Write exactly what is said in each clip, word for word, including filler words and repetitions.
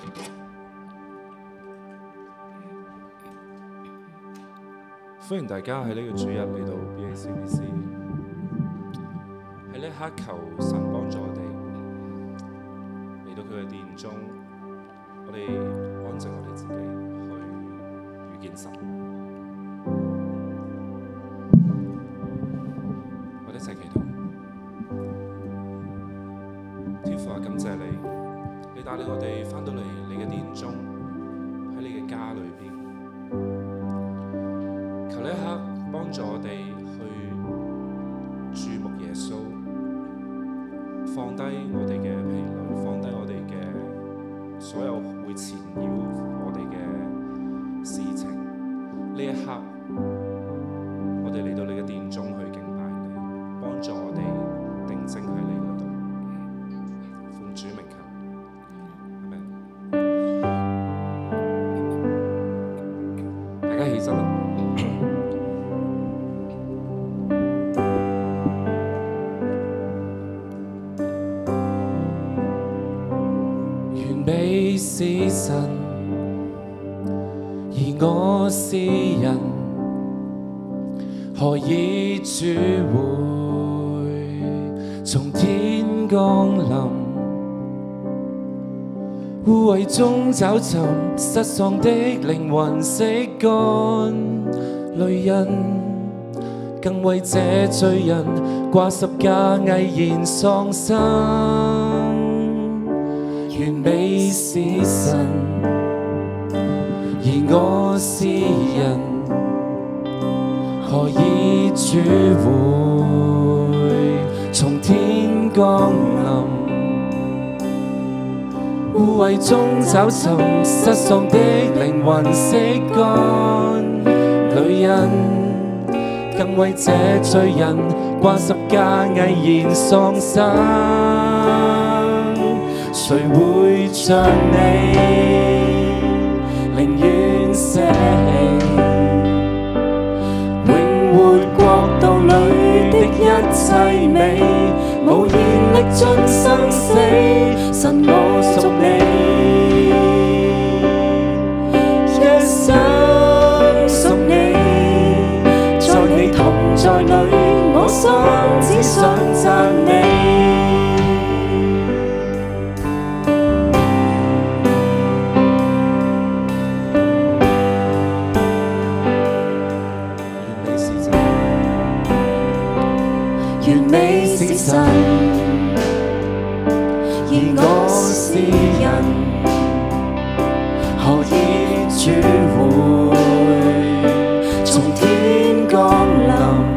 歡迎大家喺呢個主日嚟到 B A C B C， 喺呢一刻求神幫助我哋嚟到佢嘅殿中，我哋安靜我哋自己去遇見神。我哋一齊祈禱。天父啊，感謝你，你帶領我哋返到嚟你嘅殿中，喺你嘅家裏邊。求呢一刻幫助我哋去注目耶穌，放低我哋嘅疲累，放低我哋嘅所有會纏繞我哋嘅事情。呢一刻，我哋嚟到你嘅殿中去敬拜你，幫助我哋定睛喺你嗰度。奉主名求，阿們。大家起身啦。 你是神，而我是人，何以主會從天降臨？污穢中找尋失喪的靈魂，拭乾淚印，更為這罪人掛十架毅然喪生。原你是神，而我是人，何以主會從天降臨？污穢中找尋失喪的靈魂，拭乾淚印，更為這罪人掛十架毅然喪生。誰會像你，寧願捨棄永活國度裏的一切美，無言歷盡生死，神我屬你，一生屬你，在你同在裏，我心只想讚你。神，而我是人，何以主會從天降臨？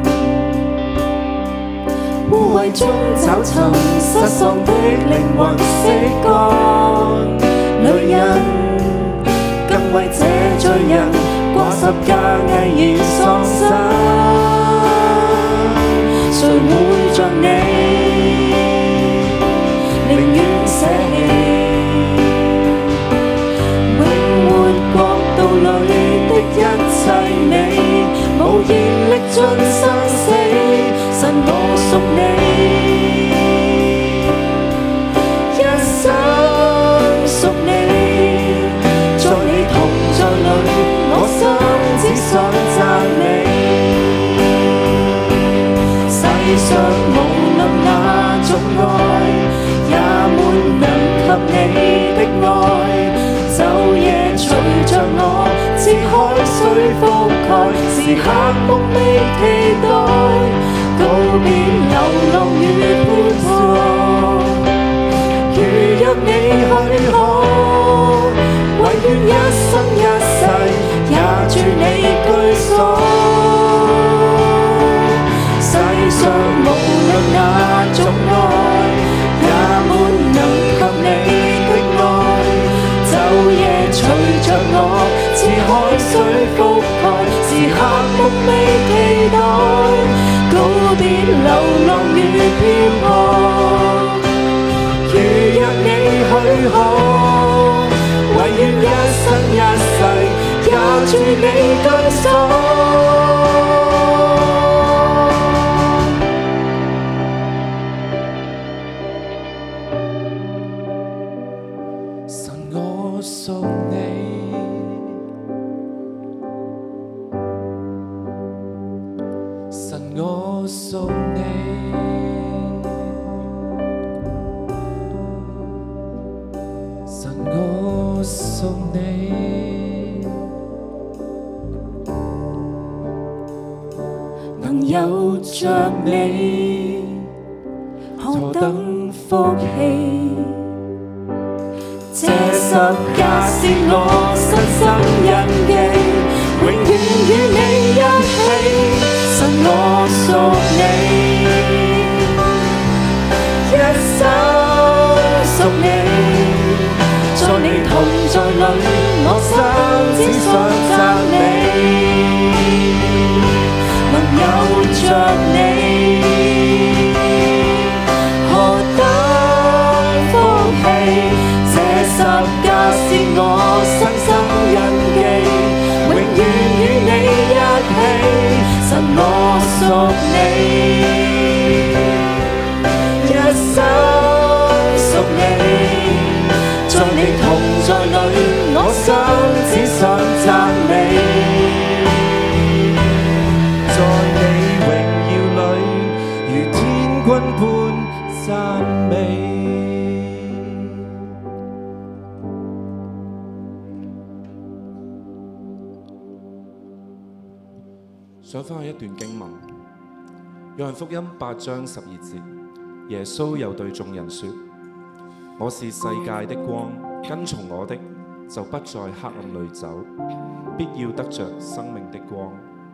污穢中找尋失喪的靈魂，拭乾淚印，更為這罪人掛十架毅然喪生。誰會像你，寧願捨棄永活國度裏的一切美，無言歷盡生死，神我屬你，一生屬你，在你同在裏，我心只想讚你。世上無論哪種愛，也沒能及你的愛。晝夜隨着我，似海水覆蓋，時刻夢寐期待，告別流浪與漂泊。如若你許可，唯願一生一世，也住你居所。世上無論哪種愛，也沒能及你的愛。晝夜隨着我，似海水覆蓋，時刻夢寐期待，告別流浪與漂泊。如若你許可，唯願一生一世，也住你居所。 有着你，何等福氣！這十架是我新生印記，永遠與你一起，神我屬你，一生屬你，在你同在裏，我心只想讚美，能有着你，何等福氣！這十架是我新生印記，永遠與你一起，神我屬你，一生屬你，在你同在裏，我心只想讚美， 在你榮耀裏，如天君般讚美。想翻去一段經文，約翰福音八章十二節，耶穌又對眾人說：我是世界的光，跟從我的就不在黑暗裏走，必要得着生命的光。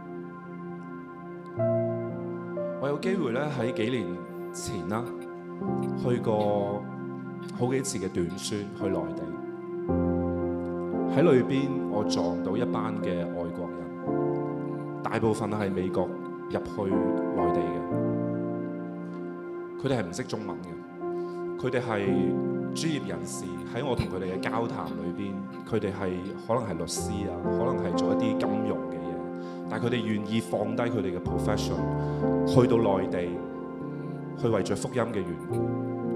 我有機會咧喺幾年前啦，去過好幾次嘅短宣去內地，喺裏邊我撞到一班嘅外國人。大部分係美國入去內地嘅，佢哋係唔識中文嘅，佢哋係專業人士。喺我同佢哋嘅交談裏邊，佢哋係可能係律師啊，可能係做一啲金融嘅嘢，但係佢哋願意放低佢哋嘅 profession， 去到內地，去為著福音嘅緣故，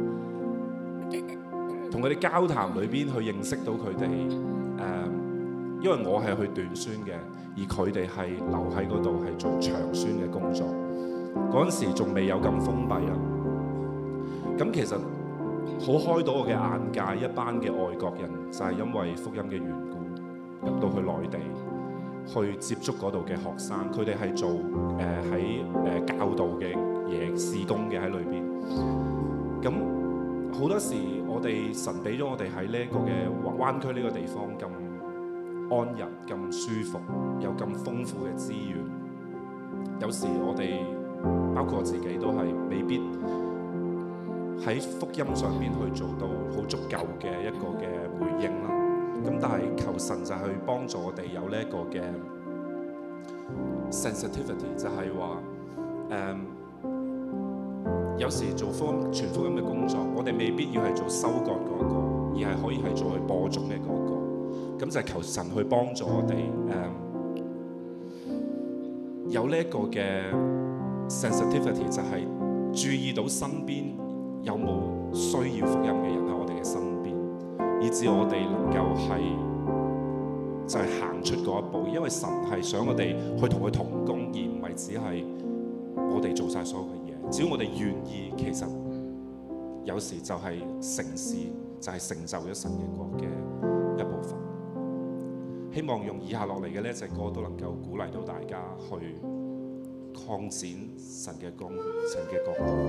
同佢哋交談裏邊去認識到佢哋誒。因為我係去短宣嘅，而佢哋係留喺嗰度係做長宣嘅工作。嗰陣時仲未有咁封閉啦。咁其實好開到我嘅眼界，一班嘅外國人就係因為福音嘅緣故入到去內地，去接觸嗰度嘅學生。佢哋係做誒喺誒教導嘅嘢事工嘅喺裏邊。咁好多時我哋神俾咗我哋喺呢一個嘅灣區呢個地方咁安逸、咁舒服，有咁豐富嘅資源。有時我哋包括我自己都係未必喺福音上邊去做到好足夠嘅一個嘅回應啦。咁但係求神就去幫助我哋有呢一個嘅 sensitivity， 就係話誒有時做福音傳福音嘅工作，我哋未必要係做收割嗰個，而係可以係做去播種嘅嗰個。咁就係求神去幫助我哋誒、um, 有呢一個嘅 sensitivity， 就係注意到身邊有冇需要福音嘅人喺我哋嘅身邊，以致我哋能夠係就係、是、行出嗰一步。因為神係想我哋去同佢同工，而唔係只係我哋做晒所有嘅嘢。只要我哋願意，其實有時就係成事，就係、是、成就咗神嘅國嘅一部分。希望用以下落嚟嘅呢一隻歌都能夠鼓勵到大家去擴展神嘅工、神嘅國度。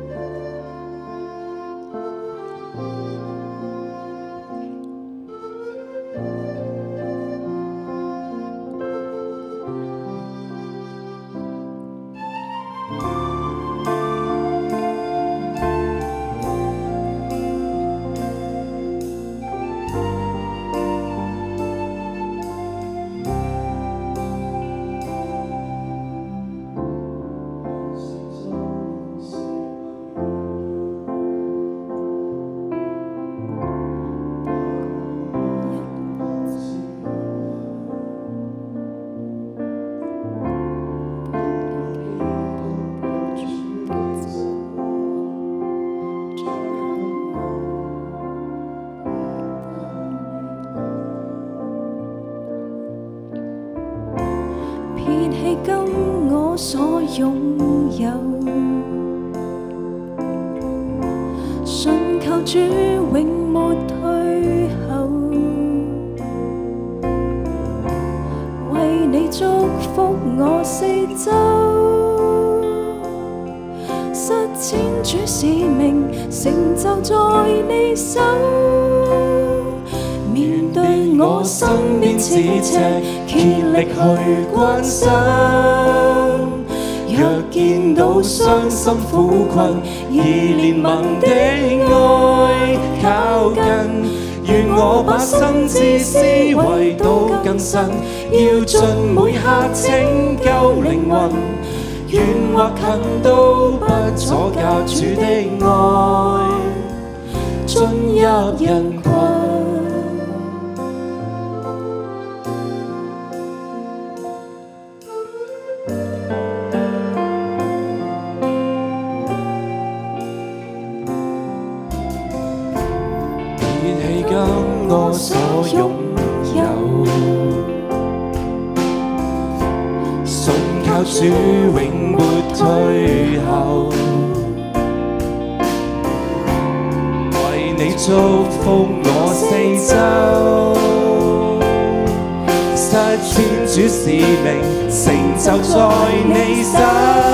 所擁有，信靠主永沒退後，為你祝福我四周， 千主使命成就在你手，面對我身邊此赤，竭力去關心。若見到傷心苦困，以憐憫的愛靠近，願我把心智思維都更新，要盡每刻拯救靈魂，遠或近都不阻教主的愛進入人群。我所擁有，信靠主永沒退後，為你祝福我四周，實踐主使命成就在你手，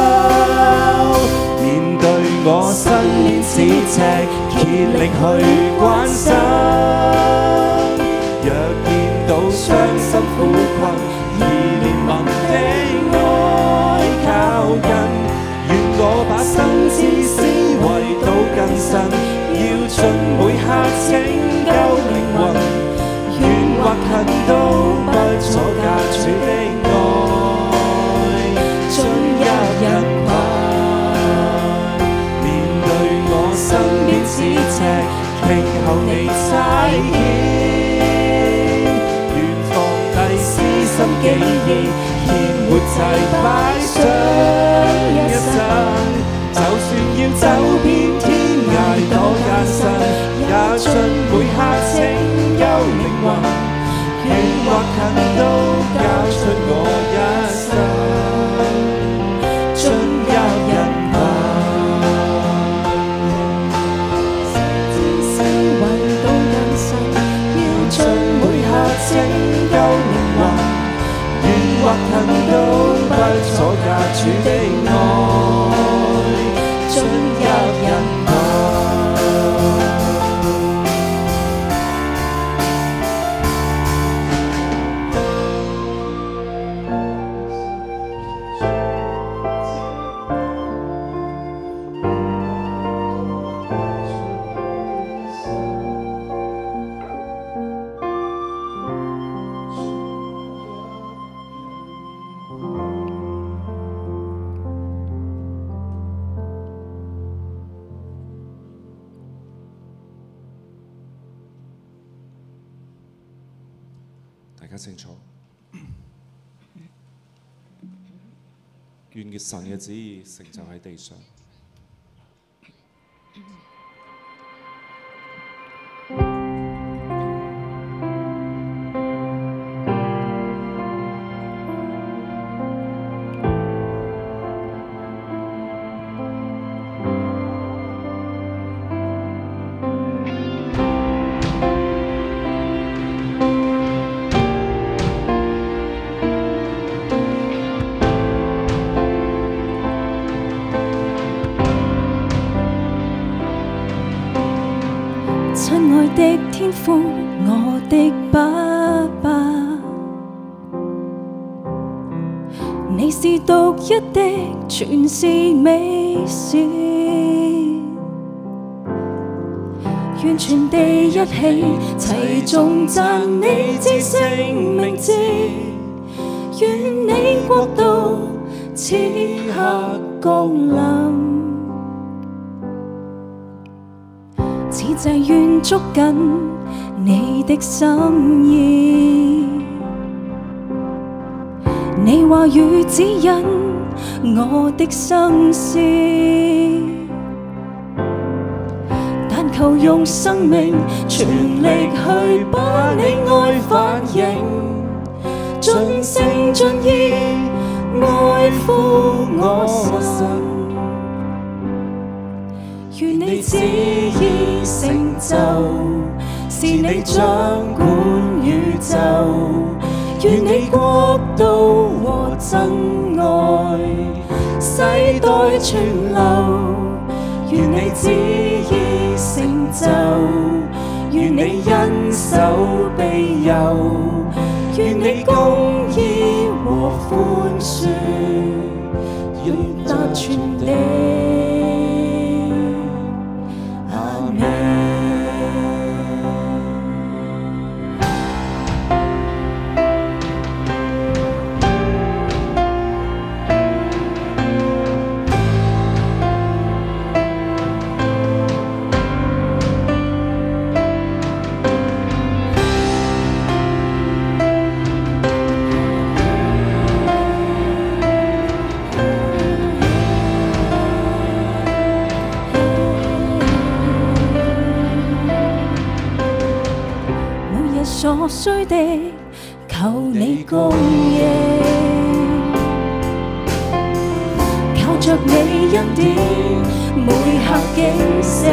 面對我身邊此赤，竭力去關心。若見到傷心苦困，以憐憫的愛靠近，願我把心智思維都更新，要盡每刻拯救靈魂，遠或近都不阻隔主的愛進入人群。面對我身邊此赤，聽候你差遣。心記憶，獻活祭擺上一生，就算要走遍天涯多艱辛，也盡每刻拯救靈魂，遠或近都交出我一生，進入人群。思維都更新，要盡每刻拯救靈魂。或近都不阻隔主的愛進入人群。 大家清楚，願嘅神嘅旨意成就喺地上。 親愛的天父，我的爸爸，你是獨一的，全是美善，願全地一起齊頌讚你之聖名字，願你國度此刻降臨。此際願捉緊你的心意，你話語指引我的心思，但求用生命全力去把你愛反映，盡性盡意愛護我神。願你旨意成就，是你掌管宇宙。願你國度和真愛世代傳流， 你旨意成就，願你恩手庇佑，願你公義和寬恕遠達全地。阿們。所需的求你供應，靠着你恩典，每刻警醒。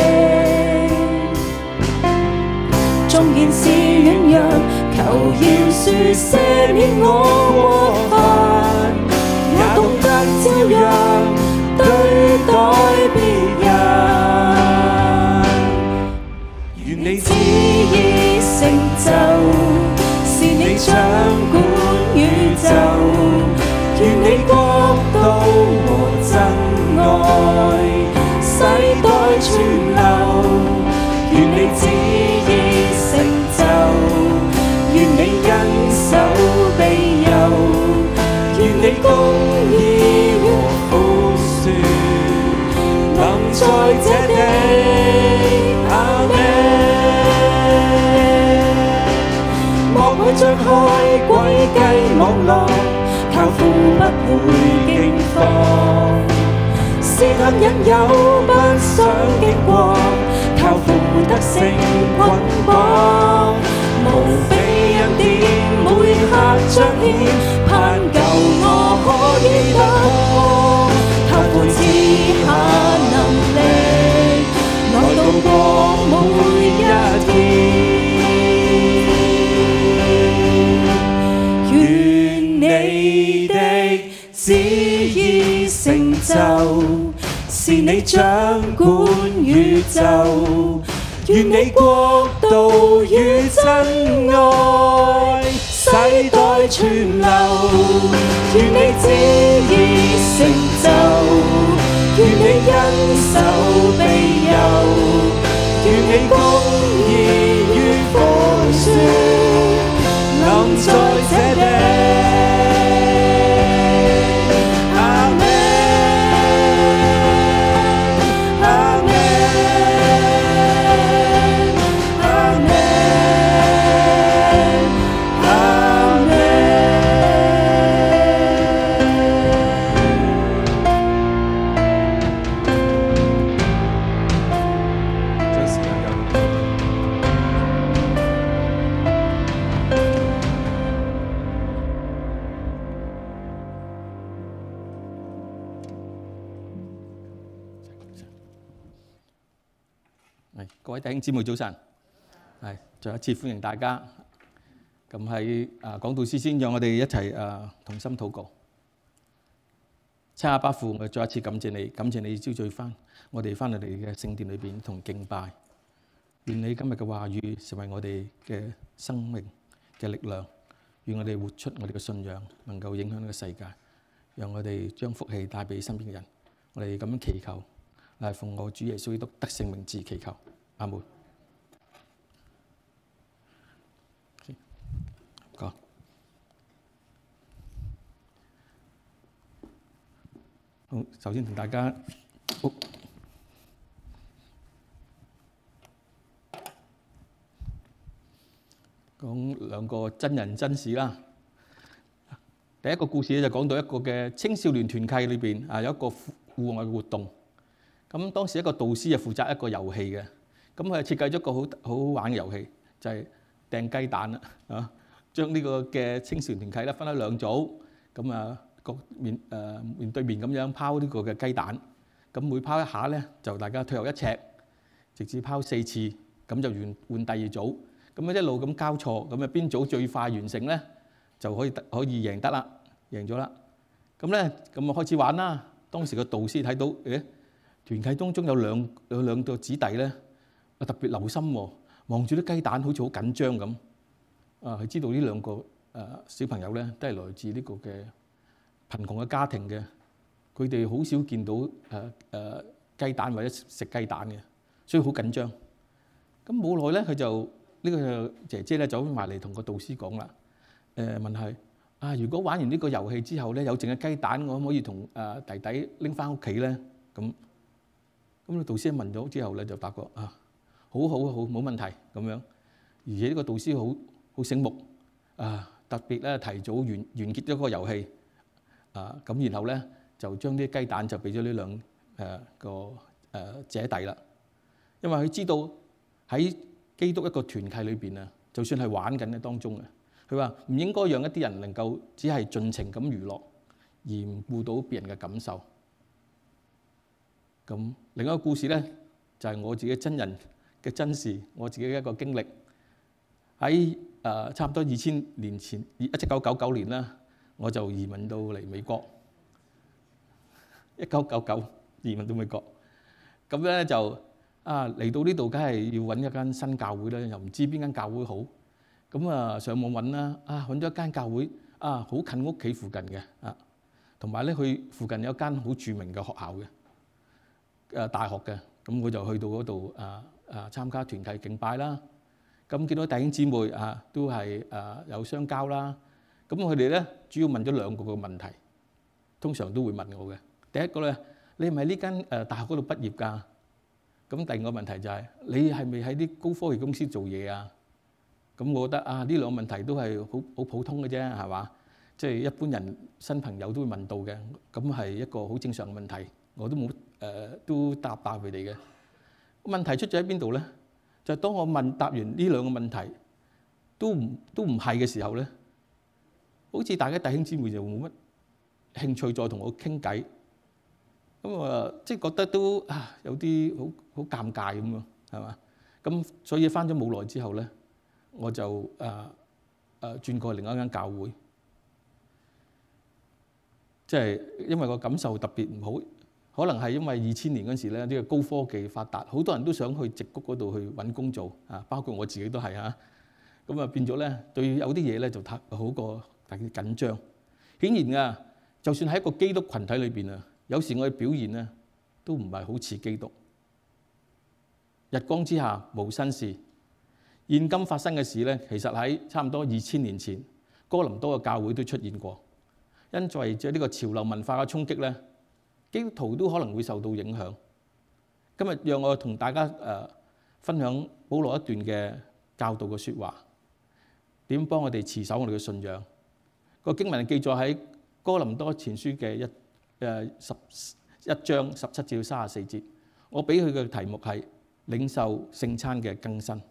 縱然是軟弱，求饒恕赦免我過犯，也懂得照樣對待別人。願你旨意成就，是你掌管宇宙，願你國度和真愛世代傳流，願你旨意成就，願你恩手庇佑，願你公義和寬恕能在這地。阿們。張開詭計網絡，靠父不會驚慌，試探引誘不想經過，靠父得勝捆綁，無比恩典每刻彰顯，盼救我可以突破，靠父賜下能力，來度過每一天。你的旨意成就，是你掌管宇宙，願你國度與真愛世代傳流，願你旨意成就，願你恩手庇佑，願你公義與寬恕能在這地。 各位弟兄姊妹早晨，係再一次歡迎大家。咁喺啊講道之先，讓我哋一齊啊同心禱告。親阿爸父，我再一次感謝你，感謝你招聚翻我哋翻嚟你嘅聖殿裏邊同敬拜。願你今日嘅話語成為我哋嘅生命嘅力量，願我哋活出我哋嘅信仰，能夠影響呢個世界，讓我哋將福氣帶俾身邊嘅人。我哋咁樣祈求，係奉我主耶穌基督得勝名字祈求。阿門。講好，首先同大家講兩個真人真事啦。第一個故事咧就講到一個嘅青少年團契裏邊啊，有一個戶外嘅活動。咁當時一個導師就負責一個遊戲嘅。咁佢設計咗一個好好好玩嘅遊戲，就係掟雞蛋啦，啊，將呢個嘅青少年團契咧分開兩組，咁啊個面誒面對面咁樣拋呢個嘅雞蛋，咁每拋一下咧就大家退後一尺，直至拋四次，咁就換換第二組，咁啊一路咁交錯，咁啊邊組最快完成咧就可以得可以贏得啦，贏咗啦。咁咧咁啊開始玩啦。當時個導師睇到，誒團契當中有兩有兩個子弟咧，特別留心喎，望住啲雞蛋好似好緊張咁。啊，佢知道呢兩個誒小朋友咧都係來自呢個嘅貧窮嘅家庭嘅，佢哋好少見到誒誒雞蛋或者食雞蛋嘅，所以好緊張。咁冇耐咧，佢就呢個姐姐咧走埋嚟同個導師講啦。誒問佢啊，如果玩完呢個遊戲之後咧，有剩嘅雞蛋，我可唔可以同誒弟弟拎翻屋企咧？咁咁個導師問咗之後咧，就答過啊，好好好，冇問題咁樣。而且呢個導師好好醒目啊，特別咧提早完完結咗個遊戲啊，咁然後咧就將啲雞蛋就俾咗呢兩誒個誒姐弟啦，因為佢知道喺基督一個團契裏邊啊，就算係玩緊嘅當中啊，佢話唔應該讓一啲人能夠只係盡情咁娛樂，而唔顧到別人嘅感受。咁另一個故事咧，就係我自己真人嘅真事，我自己嘅一個經歷。喺誒差唔多二千年前，一九九九年啦，我就移民到嚟美國。一九九九移民到美國，咁咧就啊嚟到呢度，梗係要揾一間新教會啦，又唔知邊間教會好。咁啊上網揾啦，啊揾咗一間教會啊，好近屋企附近嘅啊，同埋咧佢附近有一間好著名嘅學校嘅誒大學嘅，咁我就去到嗰度啊啊參加團契敬拜啦。咁見到弟兄姊妹啊，都係誒有相交啦。咁佢哋咧主要問咗兩個嘅問題，通常都會問我嘅。第一個咧，你係咪呢間誒大學嗰度畢業㗎？咁第二個問題就係你係咪喺啲高科技公司做嘢啊？咁我覺得啊，呢兩個問題都係好好普通嘅啫，係嘛？即係一般人新朋友都會問到嘅，咁係一個好正常嘅問題，我都冇誒都答答佢哋嘅。問題出咗喺邊度咧？就係當我問答完呢兩個問題都唔都唔係嘅時候咧，好似大家弟兄姊妹就冇乜興趣再同我傾偈，咁啊即係覺得都啊有啲好好尷尬咁咯，係嘛？咁所以返咗冇耐之後咧，我就誒誒轉過另一間教會，即係因為個感受特別唔好。可能係因為二千年嗰時咧，呢個高科技發達，好多人都想去矽谷嗰度去揾工做啊，包括我自己都係啊。咁啊變咗咧，對有啲嘢咧就太好過特別緊張。顯然啊，就算喺一個基督群體裏邊啊，有時我嘅表現咧都唔係好似基督。日光之下無新事，現今發生嘅事咧，其實喺差唔多二千年前，哥林多嘅教會都出現過。因為咗呢個潮流文化嘅衝擊咧，基督徒都可能會受到影響。今日讓我同大家誒分享保羅一段嘅教導嘅説話，點幫我哋持守我哋嘅信仰。個經文記載喺哥林多前書嘅一誒十一章十七至到三十四節。我俾佢嘅題目係領受聖餐嘅更新，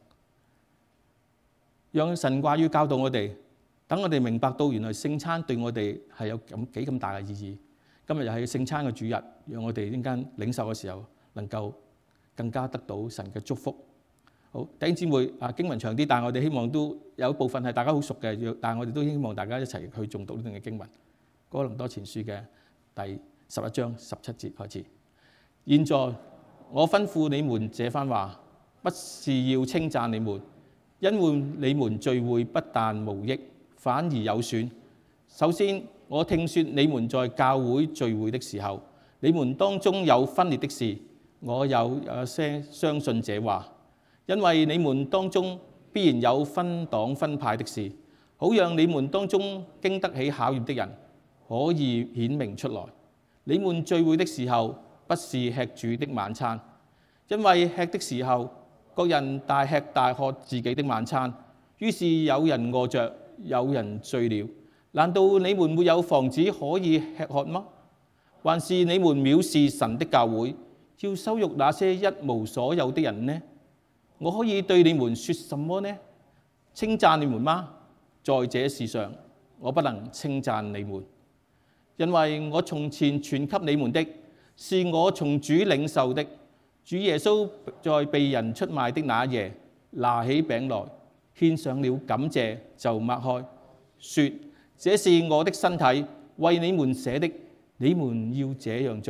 讓神話語教導我哋，等我哋明白到原來聖餐對我哋係有咁幾咁大嘅意義。今日又係聖餐嘅主日，讓我哋陣間領受嘅時候，能夠更加得到神嘅祝福。好，弟兄姊妹啊，經文長啲，但係我哋希望都有一部分係大家好熟嘅，但係我哋都希望大家一齊去誦讀呢段嘅經文。哥林多前書嘅第十一章十七節開始。現在我吩咐你們這番話，不是要稱讚你們，因為你們聚會不但無益，反而有損。首先，我聽說你們在教會聚會的時候，你們當中有分裂的事，我有有些相信這話，因為你們當中必然有分黨分派的事，好讓你們當中經得起考驗的人可以顯明出來。你們聚會的時候，不是吃主的晚餐，因為吃的時候，各人大吃大喝自己的晚餐，於是有人餓着，有人醉了。難道你們沒有房子可以吃喝嗎？還是你們藐視神的教會，要羞辱那些一無所有的人呢？我可以對你們說什麼呢？稱讚你們嗎？在這事上，我不能稱讚你們，因為我從前傳給你們的，是我從主領受的。主耶穌在被人出賣的那夜，拿起餅來，獻上了感謝，就擘開，說：這是我的身體，為你們捨的，你們要這樣做，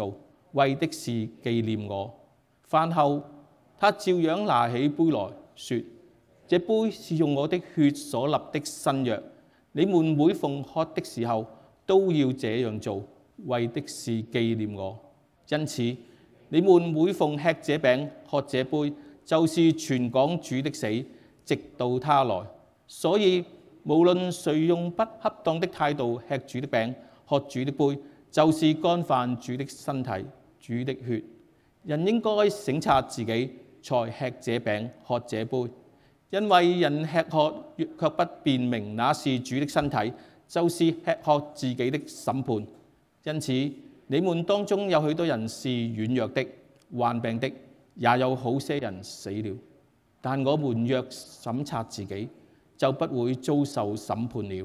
為的是紀念我。飯後，他照樣拿起杯來說：這杯是用我的血所立的新約，你們每逢喝的時候都要這樣做，為的是紀念我。因此，你們每逢吃這餅、喝這杯，就是傳講主的死，直到他來。所以，無論誰用不恰當的態度吃主的餅、喝主的杯，就是干犯主的身體、主的血。人應該省察自己，才吃這餅、喝這杯。因為人吃喝卻不辨明那是主的身體，就是吃喝自己的審判。因此，你們當中有許多人是軟弱的、患病的，也有好些人死了。但我們若審察自己，就不會遭受審判了。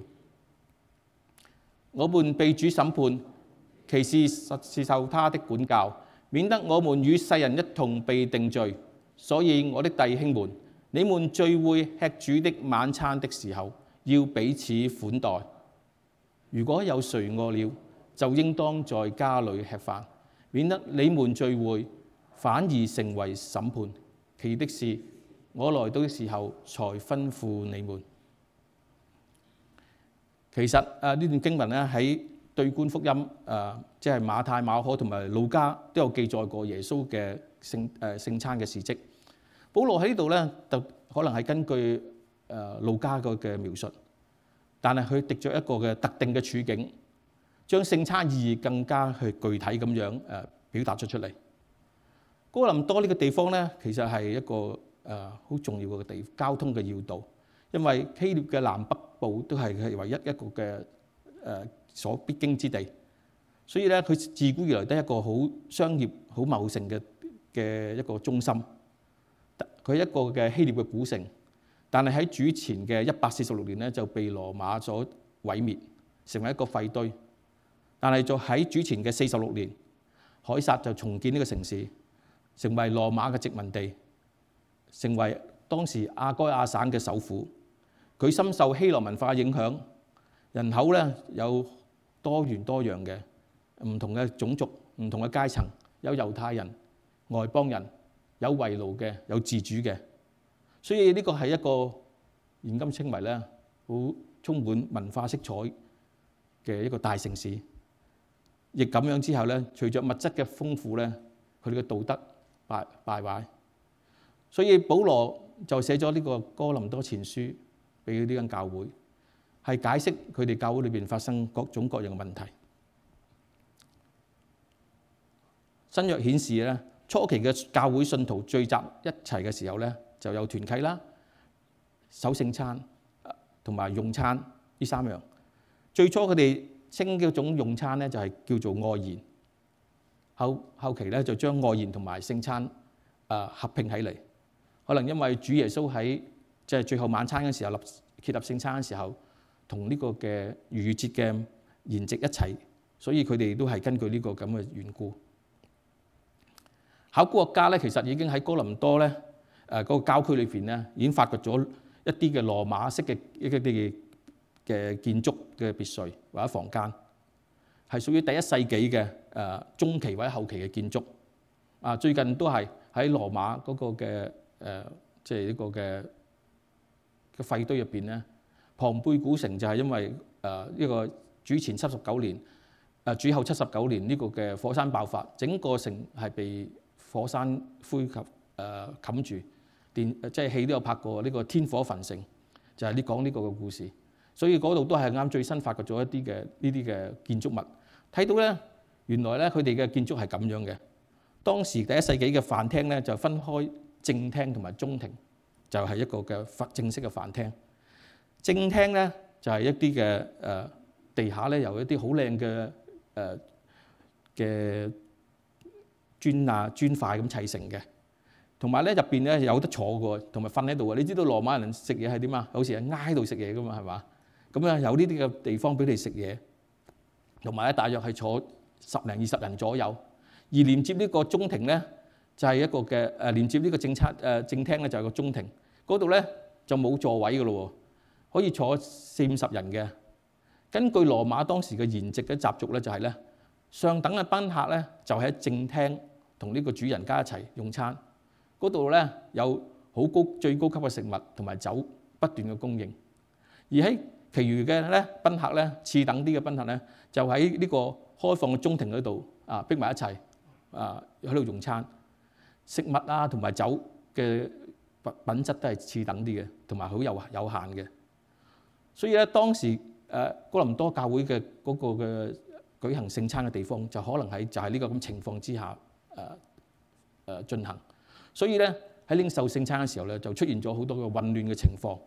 我們被主審判，其事實是受他的管教，免得我們與世人一同被定罪。所以我的弟兄們，你們聚會吃主的晚餐的時候，要彼此款待。如果有誰餓了，就應當在家裏吃飯，免得你們聚會反而成為審判。其的是，我來到的時候才吩咐你們。其實啊，呢段經文咧喺對觀福音啊，即係馬太、馬可同埋路加都有記載過耶穌嘅聖誒聖餐嘅事蹟。保羅喺呢度咧，就可能係根據誒路加個嘅描述，但係佢藉著一個嘅特定嘅處境，將聖餐意義更加去具體咁樣誒表達咗出嚟。哥林多呢個地方咧，其實係一個誒好重要嘅地交通嘅要道，因為希臘嘅南北部都係係唯一一個嘅誒所必經之地，所以咧佢自古以來都係一個好商業、好茂盛嘅嘅一個中心。佢係一個嘅希臘嘅古城，但係喺主前嘅一百四十六年咧就被羅馬所毀滅，成為一個廢堆。但係就喺主前嘅四十六年，凱撒就重建呢個城市，成為羅馬嘅殖民地，成為當時亞該亞省嘅首府。佢深受希羅文化影響，人口咧有多元多樣嘅唔同嘅種族、唔同嘅階層，有猶太人、外邦人，有為奴嘅，有自主嘅。所以呢個係一個現今稱為咧好充滿文化色彩嘅一個大城市。亦咁樣之後咧，隨着物質嘅豐富咧，佢哋嘅道德敗敗壞。所以保羅就寫咗呢個哥林多前書俾呢間教會，係解釋佢哋教會裏邊發生各種各樣嘅問題。新約顯示咧，初期嘅教會信徒聚集一齊嘅時候咧，就有團契啦、守聖餐同埋用餐呢三樣。最初佢哋稱嗰種用餐咧就係叫做愛筵，後後期咧就將愛筵同埋聖餐誒合併起嚟。可能因為主耶穌喺即係最後晚餐嘅時候立設立聖餐嘅時候，同呢個嘅逾越節嘅筵席一齊，所以佢哋都係根據呢個咁嘅緣故。考古學家咧其實已經喺哥林多咧誒嗰個郊區裏邊咧已經發掘咗一啲嘅羅馬式嘅一啲嘅嘅建築嘅別墅或者房間，係屬於第一世紀嘅誒中期或者後期嘅建築。啊，最近都係喺羅馬嗰個嘅誒，即係呢個嘅嘅廢堆入邊咧，龐貝古城就係因為誒呢個主前七十九年誒主後七十九年呢個嘅火山爆發，整個城係被火山灰及誒冚住。電即係戲都有拍過呢個天火焚城，就係你講呢個嘅故事。所以嗰度都係啱最新發掘咗一啲嘅呢啲嘅建築物，睇到咧原來咧佢哋嘅建築係咁樣嘅。當時第一世紀嘅飯廳咧就分開正廳同埋中庭，就係一個嘅正式嘅飯廳。正廳咧就係一啲嘅誒地下咧由一啲好靚嘅誒嘅磚啊磚塊咁砌成嘅，同埋咧入邊咧有得坐嘅，同埋瞓喺度嘅。你知道羅馬人食嘢係點啊？有時係挨喺度食嘢噶嘛，係嘛？咁啊有呢啲嘅地方俾你食嘢，同埋咧大約係坐十零二十人左右。而連接呢個中庭咧，就係一個嘅誒連接呢個正餐誒正廳咧，就係個中庭。嗰度咧就冇座位嘅咯喎，可以坐四五十人嘅。根據羅馬當時嘅筵席嘅習俗咧，就係咧上等嘅賓客咧就喺正廳同呢個主人家一齊用餐，嗰度咧有好高最高級嘅食物同埋酒不斷嘅供應。而喺其餘嘅咧賓客咧，次等啲嘅賓客咧，就喺呢個開放嘅中庭嗰度啊，逼埋一齊啊，喺度用餐。食物啊同埋酒嘅品質都係次等啲嘅，同埋好有有限嘅。所以咧，當時誒哥林多教會嘅嗰個嘅舉行聖餐嘅地方，就可能喺就係呢個咁情況之下誒誒進行。所以咧喺領受聖餐嘅時候咧，就出現咗好多嘅混亂嘅情況。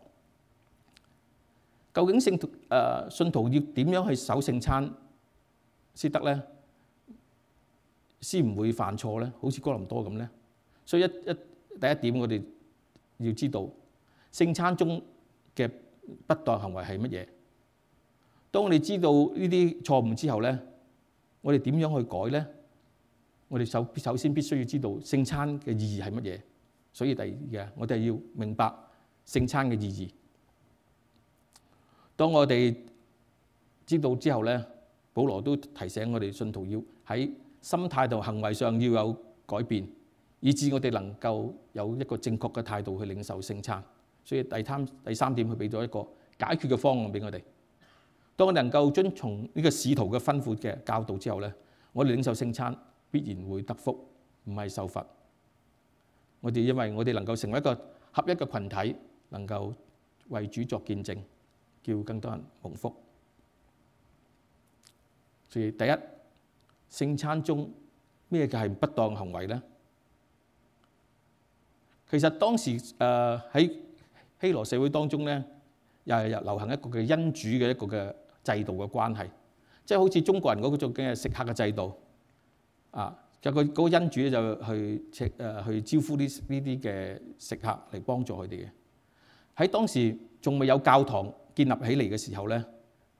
究竟聖徒誒信徒要點樣去守聖餐先得咧？先唔會犯錯咧？好似哥林多咁咧？所以一一第一點，我哋要知道聖餐中嘅不當行為係乜嘢。當我哋知道呢啲錯誤之後咧，我哋點樣去改咧？我哋首首先必須要知道聖餐嘅意義係乜嘢。所以第二嘅，我哋要明白聖餐嘅意義。當我哋知道之後咧，保羅都提醒我哋信徒要喺心態同行為上要有改變，以致我哋能夠有一個正確嘅態度去領受聖餐。所以第三第三點，佢俾咗一個解決嘅方案俾我哋。當我哋能夠遵從呢個使徒嘅吩咐嘅教導之後咧，我哋領受聖餐必然會得福，唔係受罰。我哋因為我哋能夠成為一個合一嘅群體，能夠為主作見證，叫更多人蒙福。所以第一，聖餐中咩嘅係不當行為咧？其實當時誒喺希羅社會當中咧，又係流行一個嘅恩主嘅一個嘅制度嘅關係，即係好似中國人嗰種嘅食客嘅制度啊。就佢嗰個恩主咧就去誒、呃、去招呼呢呢啲嘅食客嚟幫助佢哋嘅。喺當時仲未有教堂建立起嚟嘅時候咧，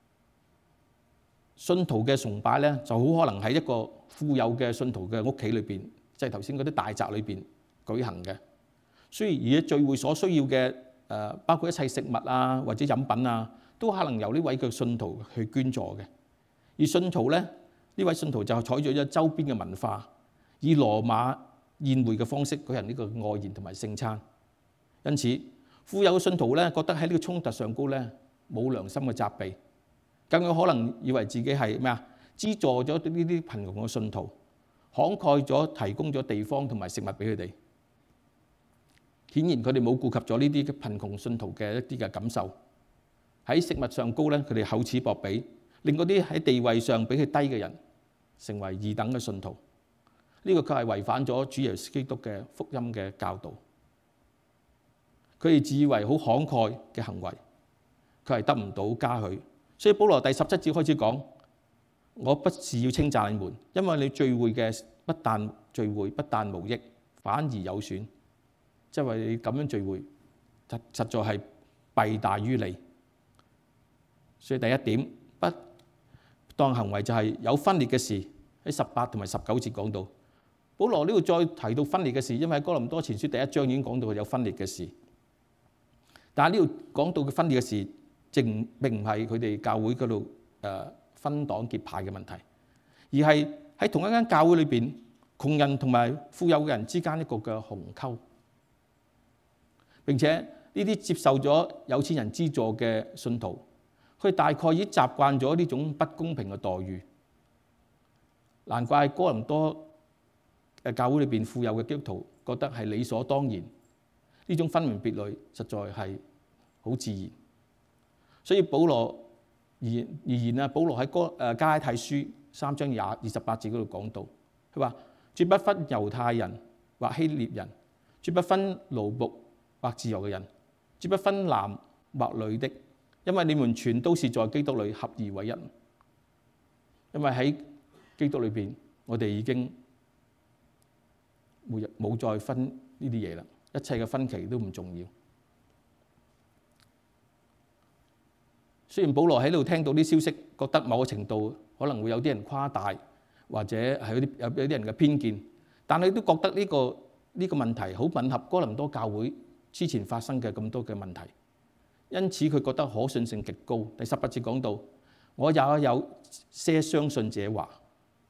信徒嘅崇拜咧就好可能喺一個富有嘅信徒嘅屋企裏邊，即係頭先嗰啲大宅裏邊舉行嘅。雖然而家聚會所需要嘅誒、呃，包括一切食物啊或者飲品啊，都可能由呢位嘅信徒去捐助嘅。而信徒咧，呢位信徒就採取咗周邊嘅文化，以羅馬宴會嘅方式舉行呢個愛宴同埋聖餐。因此，富有嘅信徒咧覺得喺呢個衝突上高咧冇良心嘅責備，更有可能以為自己係咩啊？資助咗呢啲貧窮嘅信徒，慷慨咗提供咗地方同埋食物俾佢哋。顯然佢哋冇顧及咗呢啲貧窮信徒嘅一啲嘅感受。喺食物上高咧，佢哋厚此薄彼，令嗰啲喺地位上比佢低嘅人成為二等嘅信徒。呢、這個卻係違反咗主耶穌基督嘅福音嘅教導。佢哋自以為好慷慨嘅行為，佢係得唔到嘉許。所以保羅第十七節開始講：我不是要稱讚你們，因為你聚會嘅不但聚會不但無益，反而有損。即係話你咁樣聚會，實實在係弊大於利。所以第一點，不當行為就係有分裂嘅事。喺十八同埋十九節講到，保羅呢度再提到分裂嘅事，因為喺哥林多前書第一章已經講到有分裂嘅事。但係呢度講到嘅分裂嘅事，正並唔係佢哋教會嗰度誒分黨結派嘅問題，而係喺同一間教會裏邊，窮人同埋富有嘅人之間一個嘅鴻溝。並且呢啲接受咗有錢人資助嘅信徒，佢大概已經習慣咗呢種不公平嘅待遇。難怪哥林多誒教會裏邊富有嘅基督徒覺得係理所當然，呢種分門別類實在係好自然。所以保羅而而言啊，保羅喺哥誒加拉太書三章廿二十八節嗰度講到，佢話：絕不分猶太人或希臘人，絕不分奴僕或自由嘅人，絕不分男或女的，因為你們全都是在基督裏合而為一。因為喺基督裏邊，我哋已經冇冇再分呢啲嘢啦，一切嘅分歧都唔重要。雖然保羅喺度聽到啲消息，覺得某個程度可能會有啲人誇大，或者係有啲有有啲人嘅偏見，但係都覺得呢個呢個問題好吻合哥林多教會之前發生嘅咁多嘅問題，因此佢覺得可信性極高。第十八節講到：我也有些相信這話，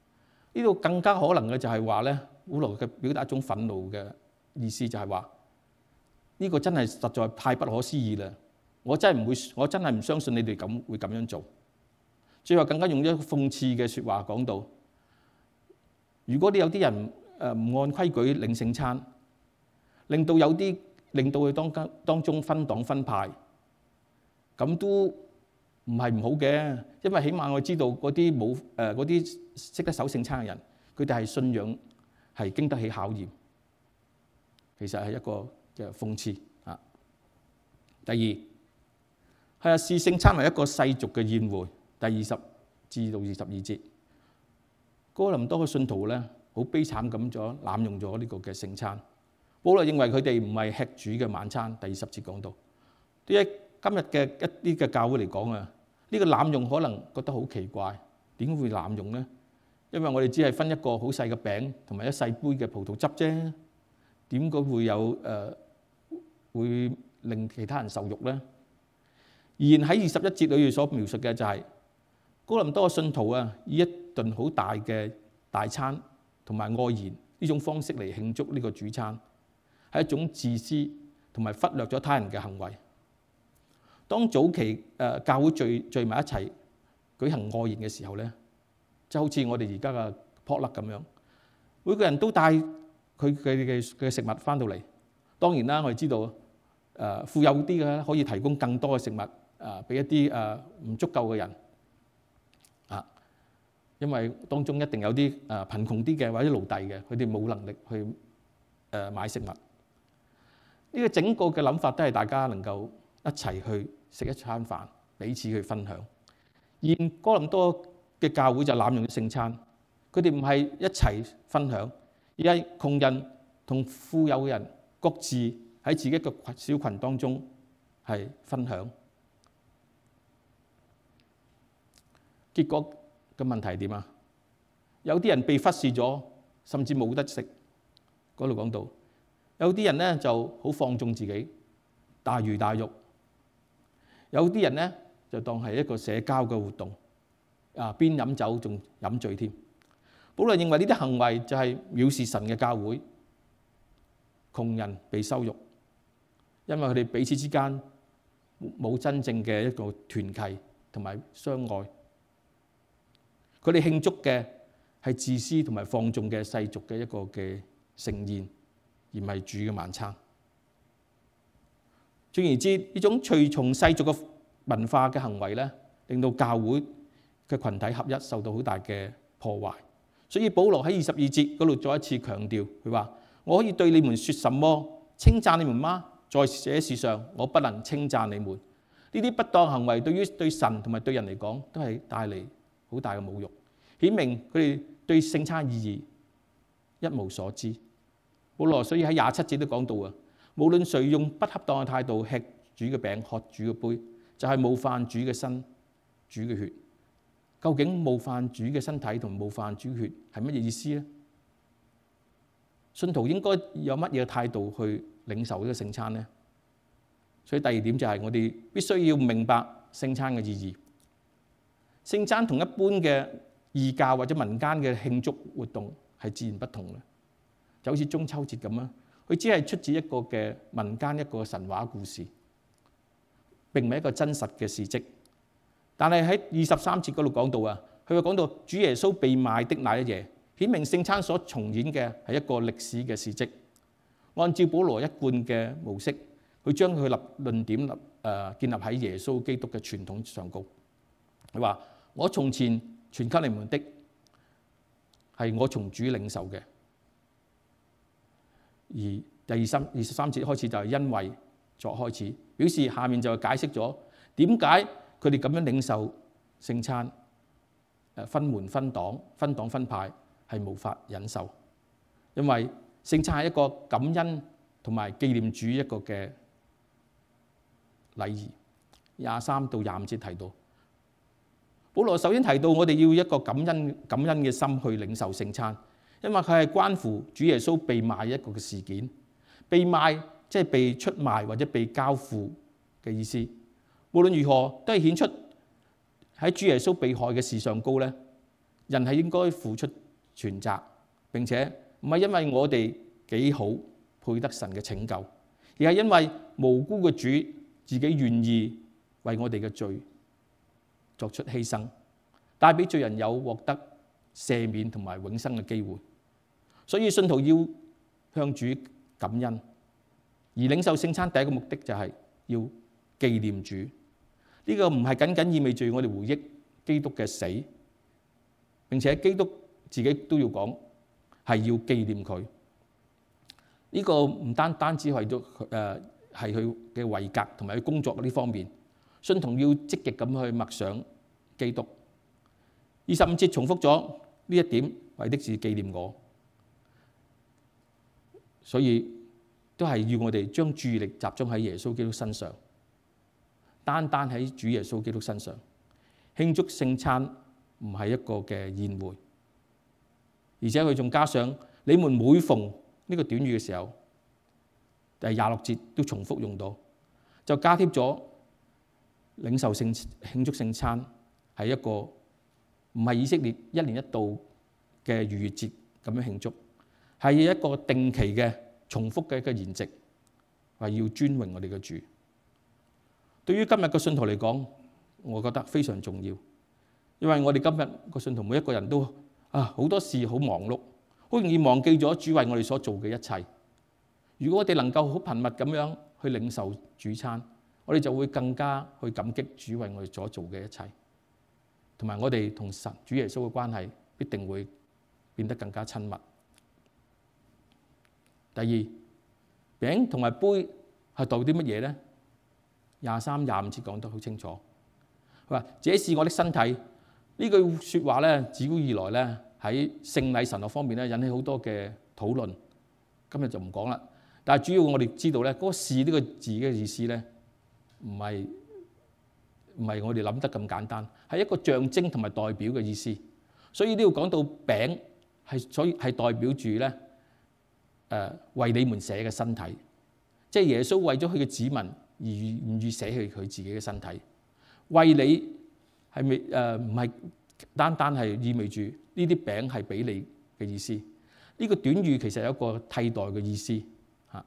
呢度更加可能嘅就係話咧，保羅嘅表達一種憤怒嘅意思，就係話呢個真係實在太不可思議啦！我真係唔會，我真係唔相信你哋咁會咁樣做。最後更加用咗諷刺嘅説話講到，如果你有啲人誒唔按規矩領聖餐，令到有啲令到佢當間當中分黨分派，咁都唔係唔好嘅，因為起碼我知道嗰啲冇誒嗰啲識得守聖餐嘅人，佢哋係信仰係經得起考驗。其實係一個嘅諷刺啊。第二係啊，視聖餐為一個世俗嘅宴會。第二十至到二十二節，哥林多嘅信徒咧，好悲慘咁咗濫用咗呢個嘅聖餐。保羅認為佢哋唔係吃主嘅晚餐。第二十節講到，對於今日嘅一啲嘅教會嚟講啊，呢個濫用可能覺得好奇怪，點解會濫用咧？因為我哋只係分一個好細嘅餅同埋一細杯嘅葡萄汁啫，點解會有誒、呃、會令其他人受辱咧？而喺二十一節裏面所描述嘅就係、是、哥林多嘅信徒啊，以一頓好大嘅大餐同埋愛筵呢種方式嚟慶祝呢個主餐，係一種自私同埋忽略咗他人嘅行為。當早期誒、呃、教會聚聚埋一齊舉行愛宴嘅時候咧，就好似我哋而家嘅potluck咁樣，每個人都帶佢嘅嘅嘅食物翻到嚟。當然啦，我哋知道誒、呃、富有啲嘅可以提供更多嘅食物誒俾、呃、一啲誒唔足夠嘅人啊，因為當中一定有啲誒、呃、貧窮啲嘅或者奴隸嘅，佢哋冇能力去誒、呃、買食物。呢、這個整個嘅諗法都係大家能夠一齊去食一餐飯，彼此去分享。而哥林多嘅教會就濫用聖餐，佢哋唔係一齊分享，而係窮人同富有嘅人各自喺自己嘅小群當中係分享。結果嘅問題係點啊？有啲人被忽視咗，甚至冇得食。嗰度講到，有啲人咧就好放縱自己，大魚大肉。有啲人咧就當係一個社交嘅活動，啊邊飲酒仲飲醉添。保羅認為呢啲行為就係藐視神嘅教會，窮人被羞辱，因為佢哋彼此之間冇真正嘅一個團契同埋相愛。佢哋慶祝嘅係自私同埋放縱嘅世俗嘅一個嘅盛宴，而唔係主嘅晚餐。總言之，呢種隨從世俗嘅文化嘅行為咧，令到教會嘅群體合一受到好大嘅破壞。所以保羅喺二十二節嗰度再一次強調，佢話：我可以對你們說什麼？稱讚你們嗎？在這事上，我不能稱讚你們。呢啲不當行為對於對神同埋對人嚟講，都係帶嚟好大嘅侮辱，顯明佢哋對聖餐意義一無所知。保羅所以喺廿七節都講到啊，無論誰用不恰當嘅態度吃主嘅餅、喝主嘅杯，就係冒犯主嘅身、主嘅血。究竟冒犯主嘅身體同冒犯主血係乜嘢意思咧？信徒應該有乜嘢態度去領受呢個聖餐呢？所以第二點就係我哋必須要明白聖餐嘅意義。聖餐同一般嘅異教或者民間嘅慶祝活動係自然不同嘅，就好似中秋節咁啊，佢只係出自一個嘅民間一個神話故事，並唔係一個真實嘅事蹟。但係喺二十三節嗰度講到啊，佢會講到主耶穌被賣的那一夜，顯明聖餐所重演嘅係一個歷史嘅事蹟。按照保羅一貫嘅模式，佢將佢立論點立誒建立喺耶穌基督嘅傳統上高。佢話：我從前傳給你們的係我從主領受嘅。而第二三二十三節開始就係因為作開始，表示下面就解釋咗點解佢哋咁樣領受聖餐，誒分門分黨、分黨分派係無法忍受，因為聖餐係一個感恩同埋紀念主一個嘅禮儀。廿三到廿五節提到，保羅首先提到我哋要一個感恩感恩嘅心去領受聖餐，因為佢係關乎主耶穌被賣一個嘅事件。被賣即係被出賣或者被交付嘅意思。無論如何，都係顯出喺主耶穌被害嘅事上高咧，人係應該付出全責，並且唔係因為我哋幾好配得神嘅拯救，而係因為無辜嘅主自己願意為我哋嘅罪作出犧牲，帶俾罪人有獲得赦免同埋永生嘅機會。所以信徒要向主感恩，而領受聖餐第一個目的就係要紀念主。呢個唔係僅僅意味住我哋回憶基督嘅死，並且基督自己都要講係要紀念佢。呢個唔單單只係咗誒係佢嘅位格同埋佢工作嗰啲方面，信徒要積極咁去默想基督。二十五節重複咗呢一點，為的是紀念我，所以都係要我哋將注意力集中喺耶穌基督身上，單單喺主耶穌基督身上。慶祝聖餐唔係一個嘅宴會，而且佢仲加上你們每逢呢個短語嘅時候，第廿六節都重複用到，就加添咗領受聖慶祝聖餐係一個唔係以色列一年一度嘅逾越節咁樣慶祝，係一個定期嘅重複嘅一個筵席，係要尊榮我哋嘅主。對於今日嘅信徒嚟講，我覺得非常重要，因為我哋今日個信徒每一個人都啊好多事好忙碌，好容易忘記咗主為我哋所做嘅一切。如果我哋能夠好頻密咁樣去領受主餐，我哋就會更加去感激主為我哋所做嘅一切，同埋我哋同神主耶穌嘅關係必定會變得更加親密。第二，餅同埋杯係代表啲乜嘢呢？廿三、廿五節講得好清楚。佢話：這是我的身體。呢句説話咧，自古以來咧喺聖禮神學方面咧引起好多嘅討論。今日就唔講啦。但係主要我哋知道咧，嗰、那個是呢個字嘅意思咧，唔係唔係我哋諗得咁簡單，係一個象徵同埋代表嘅意思。所以呢度講到餅係，所以係代表住咧誒、呃、為你們捨嘅身體，即係耶穌為咗佢嘅子民而願意捨棄佢自己嘅身體。為你係咪誒唔係單單係意味住呢啲餅係俾你嘅意思？呢、這個短語其實有一個替代嘅意思嚇。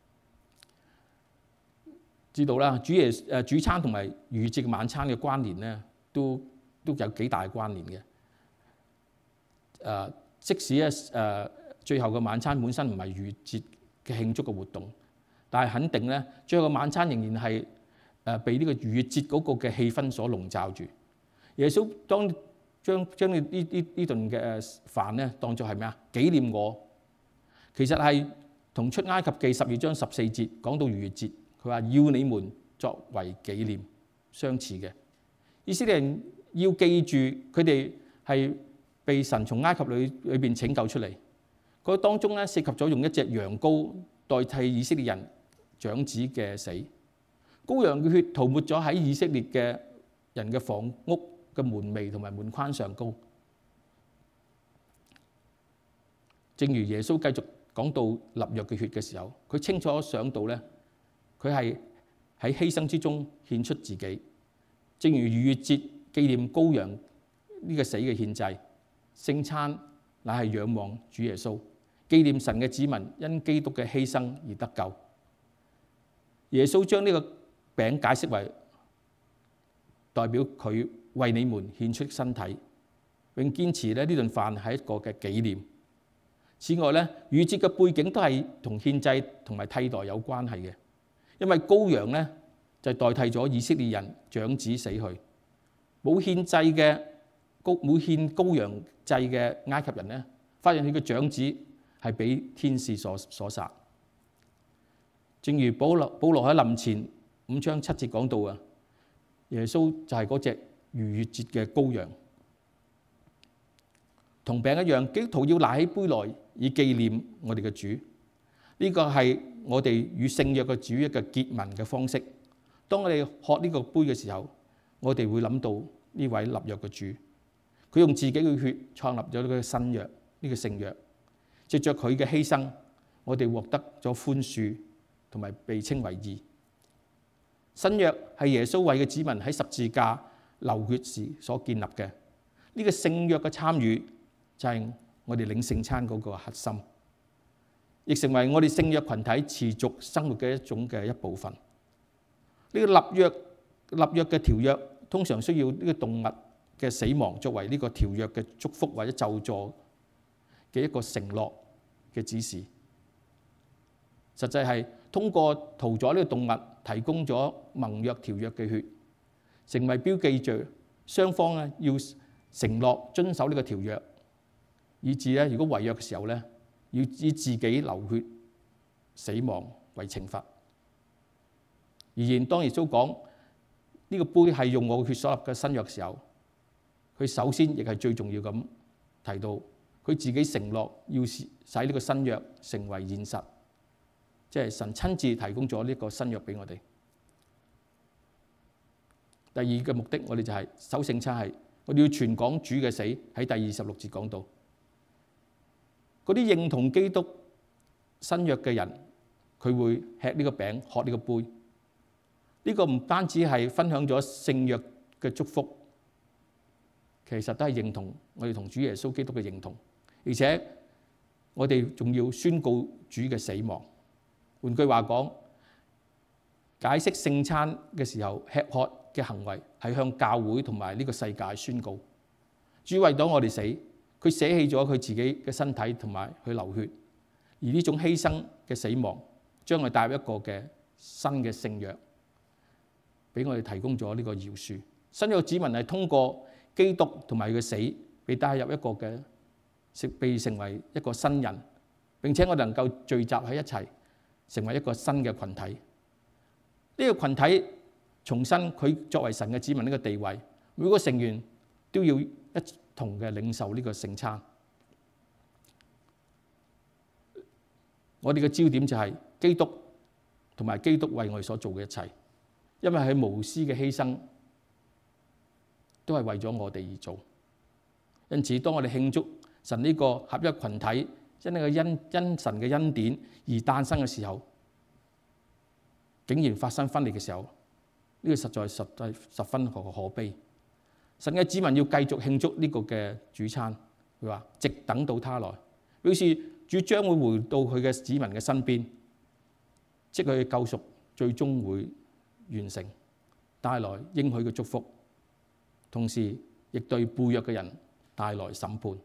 知道啦，主耶誒主餐同埋逾越節晚餐嘅關聯咧，都都有幾大關聯嘅。誒、呃，即使咧誒、呃、最後嘅晚餐本身唔係逾越節嘅慶祝嘅活動，但係肯定咧，最後嘅晚餐仍然係誒被呢個逾越節嗰個嘅氣氛所籠罩住。耶穌當將將呢呢呢呢頓嘅飯咧當作係咩啊？紀念我，其實係同出埃及記十二章十四節講到逾越節，佢話要你們作為紀念相似嘅。以色列人要記住佢哋係被神從埃及裏裏邊拯救出嚟。佢當中咧涉及咗用一隻羊羔代替以色列人長子嘅死，羔羊嘅血塗抹咗喺以色列嘅人嘅房屋嘅門楣同埋門框上高。正如耶穌繼續講到立約嘅血嘅時候，佢清楚想到咧，佢係喺犧牲之中獻出自己。正如逾越節紀念羔羊呢個死嘅獻祭，聖餐乃係仰望主耶穌，紀念神嘅子民因基督嘅犧牲而得救。耶穌將呢個餅解釋為代表佢為你們獻出身體，並堅持咧呢頓飯係一個嘅紀念。此外咧，逾越節嘅背景都係同獻祭同埋替代有關係嘅，因為羔羊咧就代替咗以色列人長子死去，冇獻祭嘅羔冇獻羔羊祭嘅埃及人咧，發現佢嘅長子係俾天使所所殺。正如保羅保羅喺臨前五章七節講到啊，耶穌就係嗰隻逾越節嘅羔羊。同餅一樣，基督徒要拿起杯來以紀念我哋嘅主。呢個係我哋與聖約嘅主一個結盟嘅方式。當我哋喝呢個杯嘅時候，我哋會諗到呢位立約嘅主，佢用自己嘅血創立咗呢個新約，呢個聖約。藉着佢嘅犧牲，我哋獲得咗寬恕同埋被稱為義。新約係耶穌為嘅子民喺十字架流血時所建立嘅。呢個聖約嘅參與就係我哋領聖餐嗰個核心，亦成為我哋聖約群體持續生活嘅一種嘅一部分。呢個立約立約嘅條約，通常需要呢個動物嘅死亡作為呢個條約嘅祝福或者咒詛嘅一個承諾嘅指示。實際係通過屠宰呢個動物，提供咗盟約條約嘅血，成為標記著雙方咧要承諾遵守呢個條約，以致咧如果違約嘅時候咧，要以自己流血死亡為懲罰。而然當耶穌講呢個杯係用我嘅血所立嘅新約嘅時候，佢首先亦係最重要咁提到佢自己承諾要使呢個新約成為現實，即係神親自提供咗呢個新約俾我哋。第二個目的，我哋就係守聖餐，係我哋要傳講主嘅死。喺第二十六節講到，嗰啲認同基督新約嘅人，佢會吃呢個餅，喝呢個杯。呢、這個唔單止係分享咗聖約嘅祝福，其實都係認同我哋同主耶穌基督嘅認同，而且我哋仲要宣告主嘅死亡。換句話講，解釋聖餐嘅時候吃喝嘅行為係向教會同埋呢個世界宣告，主為咗我哋死，佢捨棄咗佢自己嘅身體同埋去流血，而呢種犧牲嘅死亡將佢帶入一個嘅新嘅聖約，俾我哋提供咗呢個饒恕。新約子民係通過基督同埋佢嘅死，被帶入一個嘅被成為一個新人，並且我哋能夠聚集喺一齊，成為一個新嘅群體。呢、這個群體重申佢作為神嘅子民呢個地位，每個成員都要一同嘅領受呢個聖餐。我哋嘅焦點就係基督同埋基督為我哋所做嘅一切，因為佢無私嘅犧牲都係為咗我哋而做。因此，當我哋慶祝神呢個合一群體因呢個因因神嘅恩典而誕生嘅時候，竟然發生分裂嘅時候，呢、這個實在實在十分可可悲。神嘅子民要繼續慶祝呢個嘅主餐，佢話直等到他來，表示主將會回到佢嘅子民嘅身邊，即佢嘅救贖最終會完成，帶來應許嘅祝福，同時亦對背約嘅人帶來審判。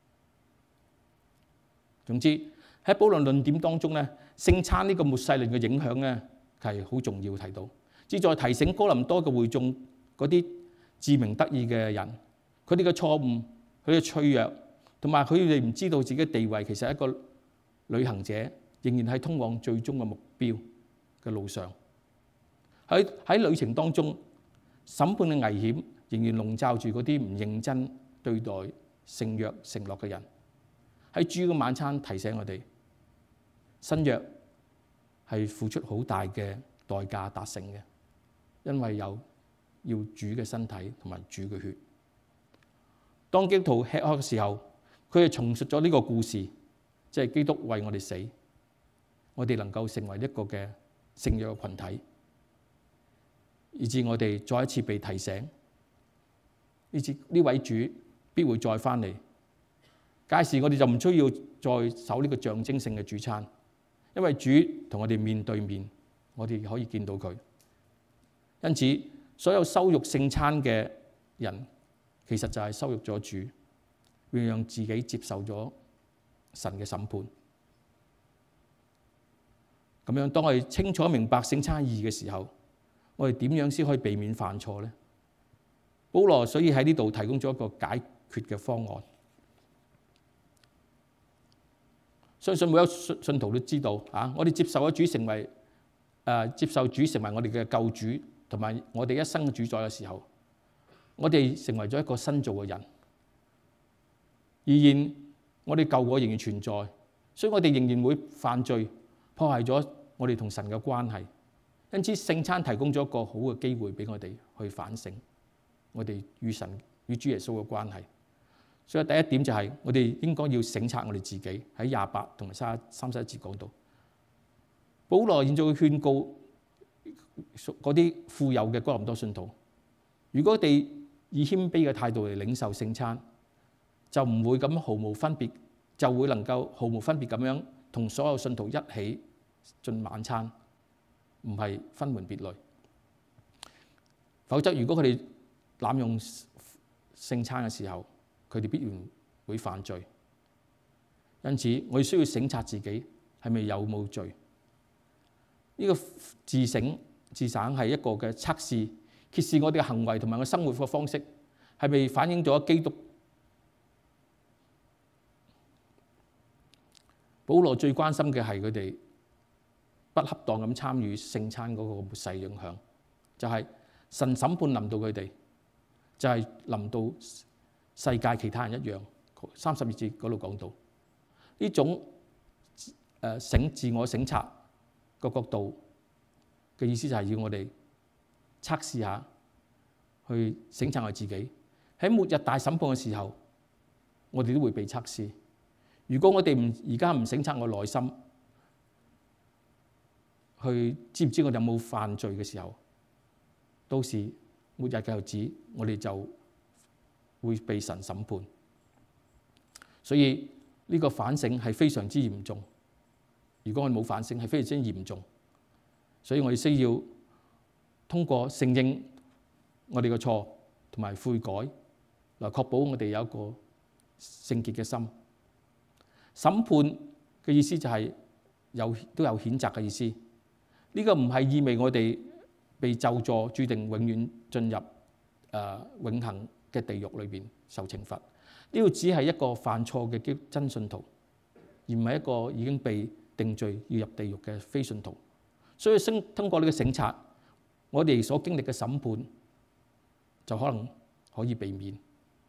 總之喺保羅論點當中咧，聖餐呢個末世論嘅影響咧係好重要提到，旨在提醒哥林多嘅會眾嗰啲自鳴得意嘅人，佢哋嘅錯誤、佢嘅脆弱，同埋佢哋唔知道自己嘅地位，其實係一個旅行者，仍然係通往最終嘅目標嘅路上。喺喺旅程當中，審判嘅危險仍然籠罩住嗰啲唔認真對待聖約承諾嘅人。喺主嘅晚餐提醒我哋，新約係付出好大嘅代價達成嘅，因為有要主嘅身體同埋主嘅血。當基督徒吃喝嘅時候，佢係重述咗呢個故事，即係基督為我哋死，我哋能夠成為一個嘅聖約嘅群體，以致我哋再一次被提醒，以致呢位主必會再翻嚟。屆時我哋就唔需要再守呢個象徵性嘅主餐，因為主同我哋面對面，我哋可以見到佢。因此，所有羞辱聖餐嘅人，其實就係羞辱咗主，會讓自己接受咗神嘅審判。咁樣，當我哋清楚明白聖餐意義嘅時候，我哋點樣先可以避免犯錯呢？保羅所以喺呢度提供咗一個解決嘅方案。相信每一個信徒都知道啊，我哋接受咗主成為誒、呃、接受主成為我哋嘅救主，同埋我哋一生嘅主宰嘅時候，我哋成為咗一個新造嘅人。然而，我哋舊我仍然存在，所以我哋仍然會犯罪，破壞咗我哋同神嘅關係。因此，聖餐提供咗一個好嘅機會俾我哋去反省我哋與神與主耶穌嘅關係。所以第一點就係我哋應該要省察我哋自己。喺廿八同埋三三十一節講到，保羅現在會勸告嗰啲富有嘅哥林多信徒，如果佢哋以謙卑嘅態度嚟領受聖餐，就唔會咁毫無分別就會能夠毫無分別咁樣同所有信徒一起進晚餐，唔係分門別類。否則，如果佢哋濫用聖餐嘅時候，佢哋必然會犯罪。因此，我哋需要省察自己係咪有冇罪。呢、這個自省自省係一個嘅測試，揭示我哋嘅行為同埋我生活嘅方式係咪反映咗基督。保羅最關心嘅係佢哋不恰當咁參與聖餐嗰個末世影響，就係、是、神審判臨到佢哋，就係、是、臨到世界其他人一樣。三十二節嗰度講到呢種誒省自我省察個角度嘅意思，就係要我哋測試下，去省察我自己喺末日大審判嘅時候，我哋都會被測試。如果我哋唔而家唔省察我內心，去知唔知我哋有冇犯罪嘅時候，到時末日嘅日子，我哋就會被神審判。所以呢個反省係非常之嚴重。如果我哋冇反省，係非常之嚴重。所以我哋需要通過承認我哋嘅錯同埋悔改，嚟確保我哋有一個聖潔嘅心。審判嘅意思就係有都有譴責嘅意思。呢、這個唔係意味我哋被咒詛，注定永遠進入誒、呃、永恆嘅地獄裏邊受懲罰。呢個只係一個犯錯嘅基真信徒，而唔係一個已經被定罪要入地獄嘅非信徒。所以通過呢個省察，我哋所經歷嘅審判就可能可以避免。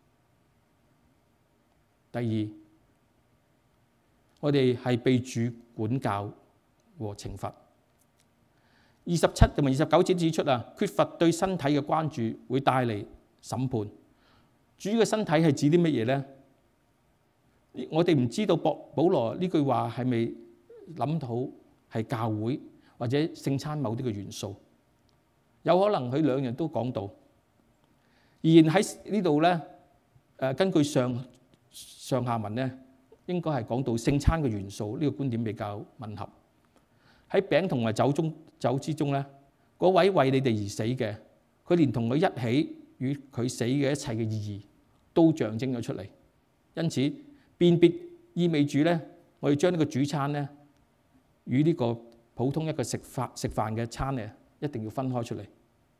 第二，我哋係被主管教和懲罰。二十七同埋二十九節指出啊，缺乏對身體嘅關注會帶嚟審判。主嘅身體係指啲乜嘢呢？我哋唔知道保保羅呢句話係咪諗到係教會或者聖餐某啲嘅元素？有可能佢兩樣都講到。而喺呢度咧，誒根據上上下文咧，應該係講到聖餐嘅元素，呢個觀點比較吻合。喺餅同埋酒中酒之中咧，嗰位為你哋而死嘅，佢連同佢一起與佢死嘅一切嘅意義都象徵咗出嚟。因此，辨別意味住咧，我哋將呢個主餐咧與呢個普通一個食飯食飯嘅餐咧，一定要分開出嚟。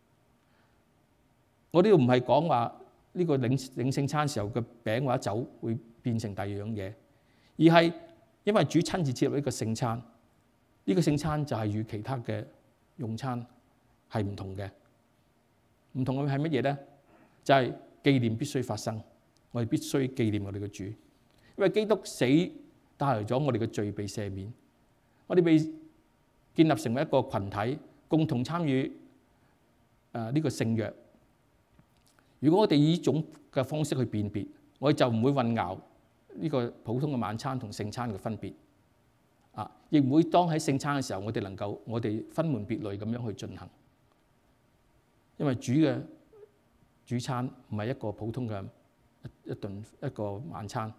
我呢度唔係講話呢個領領聖餐時候嘅餅或者酒會變成第二樣嘢，而係因為主親自設立呢個聖餐，呢個聖餐就係與其他嘅用餐係唔同嘅。唔同嘅係乜嘢咧？就係紀念必須發生，我哋必須紀念我哋嘅主，因為基督死帶來咗我哋嘅罪被赦免，我哋被建立成為一個群體，共同參與誒呢個聖約。如果我哋以呢種嘅方式去辨別，我哋就唔會混淆呢個普通嘅晚餐同聖餐嘅分別，啊，亦唔會當喺聖餐嘅時候，我哋能夠我哋分門別類咁樣去進行，因為主嘅主餐唔係一個普通嘅一一頓一個晚餐，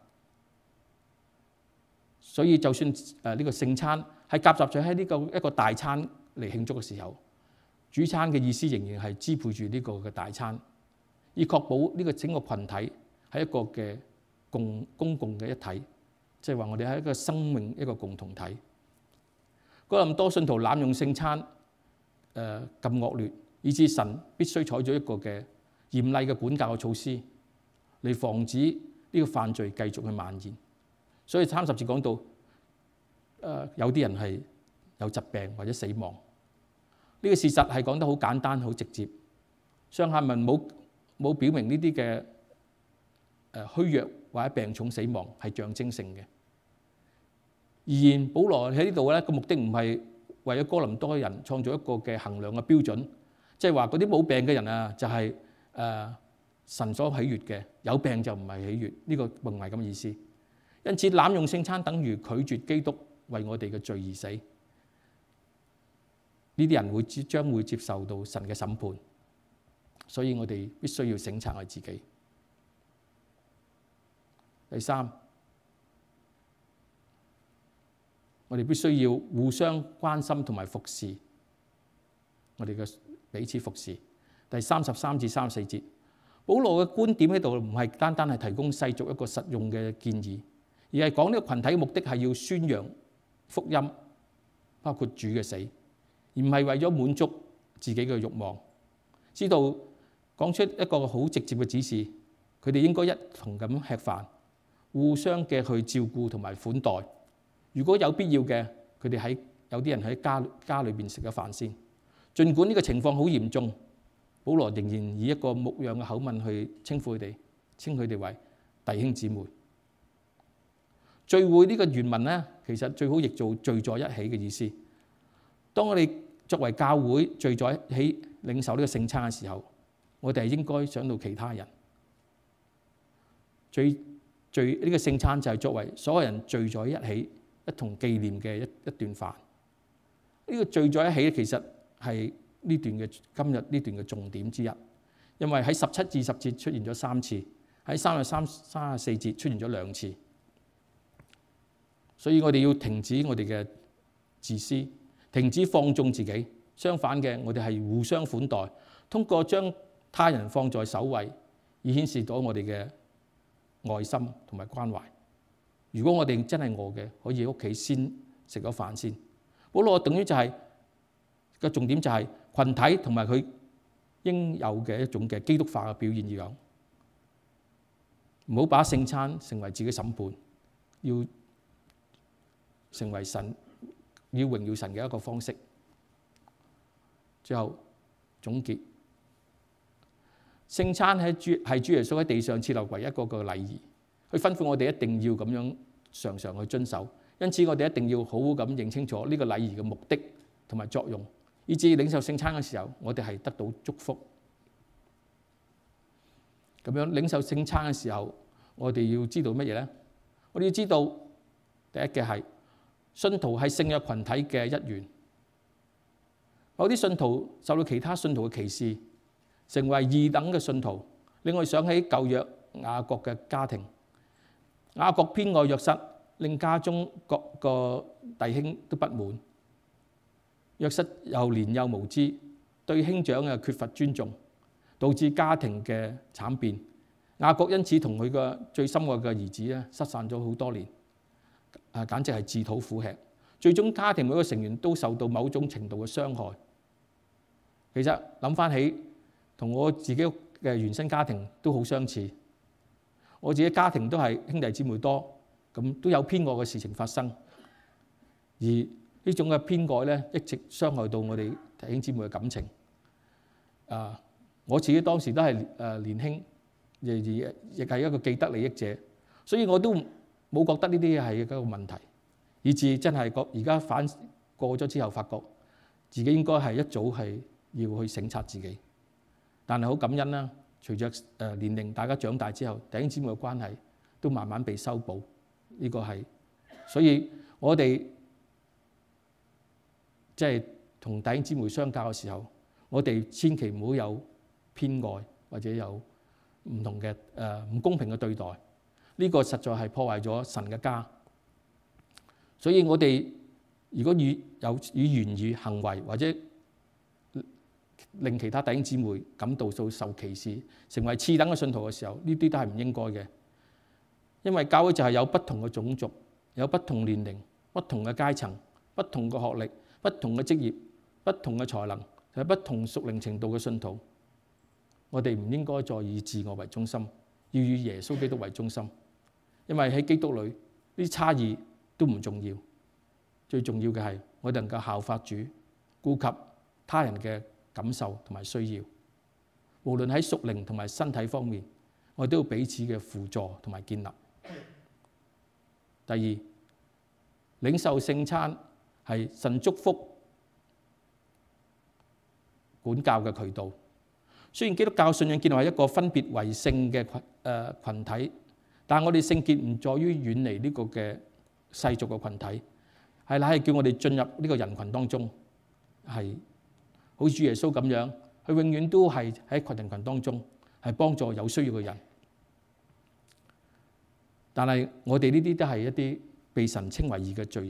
所以就算誒呢個聖餐係夾雜咗喺呢個一個大餐嚟慶祝嘅時候，主餐嘅意思仍然係支配住呢個嘅大餐。以確保呢個整個群體係一個嘅共公共嘅一體，即係話我哋係一個生命一個共同體。哥林多信徒濫用聖餐，誒咁惡劣，以致神必須採取一個嘅嚴厲嘅管教嘅措施嚟防止呢個犯罪繼續去蔓延。所以三十節講到，誒、呃、有啲人係有疾病或者死亡。呢、這個事實係講得好簡單、好直接。上下文冇。冇表明呢啲嘅誒虛弱或者病重死亡係象徵性嘅。然而，保羅喺呢度咧個目的唔係為咗哥林多人創造一個嘅衡量嘅標準，即係話嗰啲冇病嘅人啊，就係誒神所喜悅嘅，有病就唔係喜悅。呢個唔係咁嘅意思。因此，濫用聖餐等於拒絕基督為我哋嘅罪而死。呢啲人會將會接受到神嘅審判。所以我哋必須要省察我自己。第三， 我哋必須要互相關心同埋服侍，我哋嘅彼此服侍。第三十三至三十四節，保羅嘅觀點喺度唔係單單係提供世俗一個實用嘅建議，而係講呢個群體嘅目的係要宣揚福音，包括主嘅死，而唔係為咗滿足自己嘅慾望。知道講出一個好直接嘅指示，佢哋應該一同咁吃飯，互相嘅去照顧同埋款待。如果有必要嘅，佢哋喺有啲人喺家家裏邊食咗飯先。儘管呢個情況好嚴重，保羅仍然以一個牧養嘅口吻去稱呼佢哋，稱佢哋為弟兄姊妹。聚會呢個原文呢，其實最好譯做聚在一起嘅意思。當我哋作為教會聚在一起領受呢個聖餐嘅時候，我哋係應該想到其他人。聚聚呢個聖餐就係作為所有人聚在一起一同紀念嘅一一段飯。呢個聚在一起其實係呢段嘅今日呢段嘅重點之一，因為喺十七至十節出現咗三次，喺三十三、三十四節出現咗兩次。所以我哋要停止我哋嘅自私，停止放縱自己。相反嘅，我哋係互相款待，通過將他人放在首位，以顯示到我哋嘅愛心同埋關懷。如果我哋真係餓嘅，可以喺屋企先食咗飯先。保羅等於就係個重點就係群體同埋佢應有嘅一種嘅基督化嘅表現要有，唔好把聖餐成為自己審判，要成為神要榮耀神嘅一個方式。最後總結，聖餐係主係主耶穌喺地上設立為一個個禮儀，佢吩咐我哋一定要咁樣常常去遵守。因此我哋一定要好好咁認清楚呢個禮儀嘅目的同埋作用，以至領受聖餐嘅時候，我哋係得到祝福。咁樣領受聖餐嘅時候，我哋要知道乜嘢呢？我哋要知道第一嘅係信徒係聖約群體嘅一員。某啲信徒受到其他信徒嘅歧視，成為二等嘅信徒。令我想起舊約雅各嘅家庭，雅各偏愛約瑟，令家中各個弟兄都不滿。約瑟又年幼無知，對兄長又缺乏尊重，導致家庭嘅慘變。雅各因此同佢個最深愛嘅兒子咧失散咗好多年，啊，簡直係自討苦吃。最終家庭每個成員都受到某種程度嘅傷害。其實諗翻起，同我自己嘅原生家庭都好相似。我自己家庭都係兄弟姊妹多，咁都有偏愛嘅事情發生。而呢種嘅偏愛咧，一直傷害到我哋弟兄姊妹嘅感情。啊，我自己當時都係誒年輕，亦亦亦係一個既得利益者，所以我都冇覺得呢啲係一個問題，以至真係覺而家反過咗之後，發覺自己應該係一早係要去省察自己。但係好感恩啦，隨着誒年齡大家長大之後，弟兄姊妹嘅關係都慢慢被修補。呢個係，所以我哋即係同弟兄姊妹相交嘅時候，我哋千祈唔好有偏愛或者有唔同嘅誒唔公平嘅對待。呢個實在係破壞咗神嘅家。所以我哋如果與有與言語行為或者令其他弟兄姊妹感到受受歧視，成為次等嘅信徒嘅時候，呢啲都係唔應該嘅。因為教會就係有不同嘅種族，有不同年齡、不同嘅階層、不同嘅學歷、不同嘅職業、不同嘅才能，係不同屬靈程度嘅信徒。我哋唔應該再以自我為中心，要以耶穌基督為中心。因為喺基督裏，呢啲差異都唔重要，最重要嘅係我哋能夠效法主，顧及他人嘅感受同埋需要。無論喺屬靈同埋身體方面，我哋都要彼此嘅輔助同埋建立。第二，領受聖餐係神祝福管教嘅渠道。雖然基督教信仰建立一個分別為聖嘅群誒羣體，但係我哋聖潔唔在於遠離呢個嘅世俗嘅群體，係乃係叫我哋進入呢個人群當中，係好似主耶穌咁樣，佢永遠都係喺群人群當中，係幫助有需要嘅人。但係我哋呢啲都係一啲被神稱為義嘅罪人，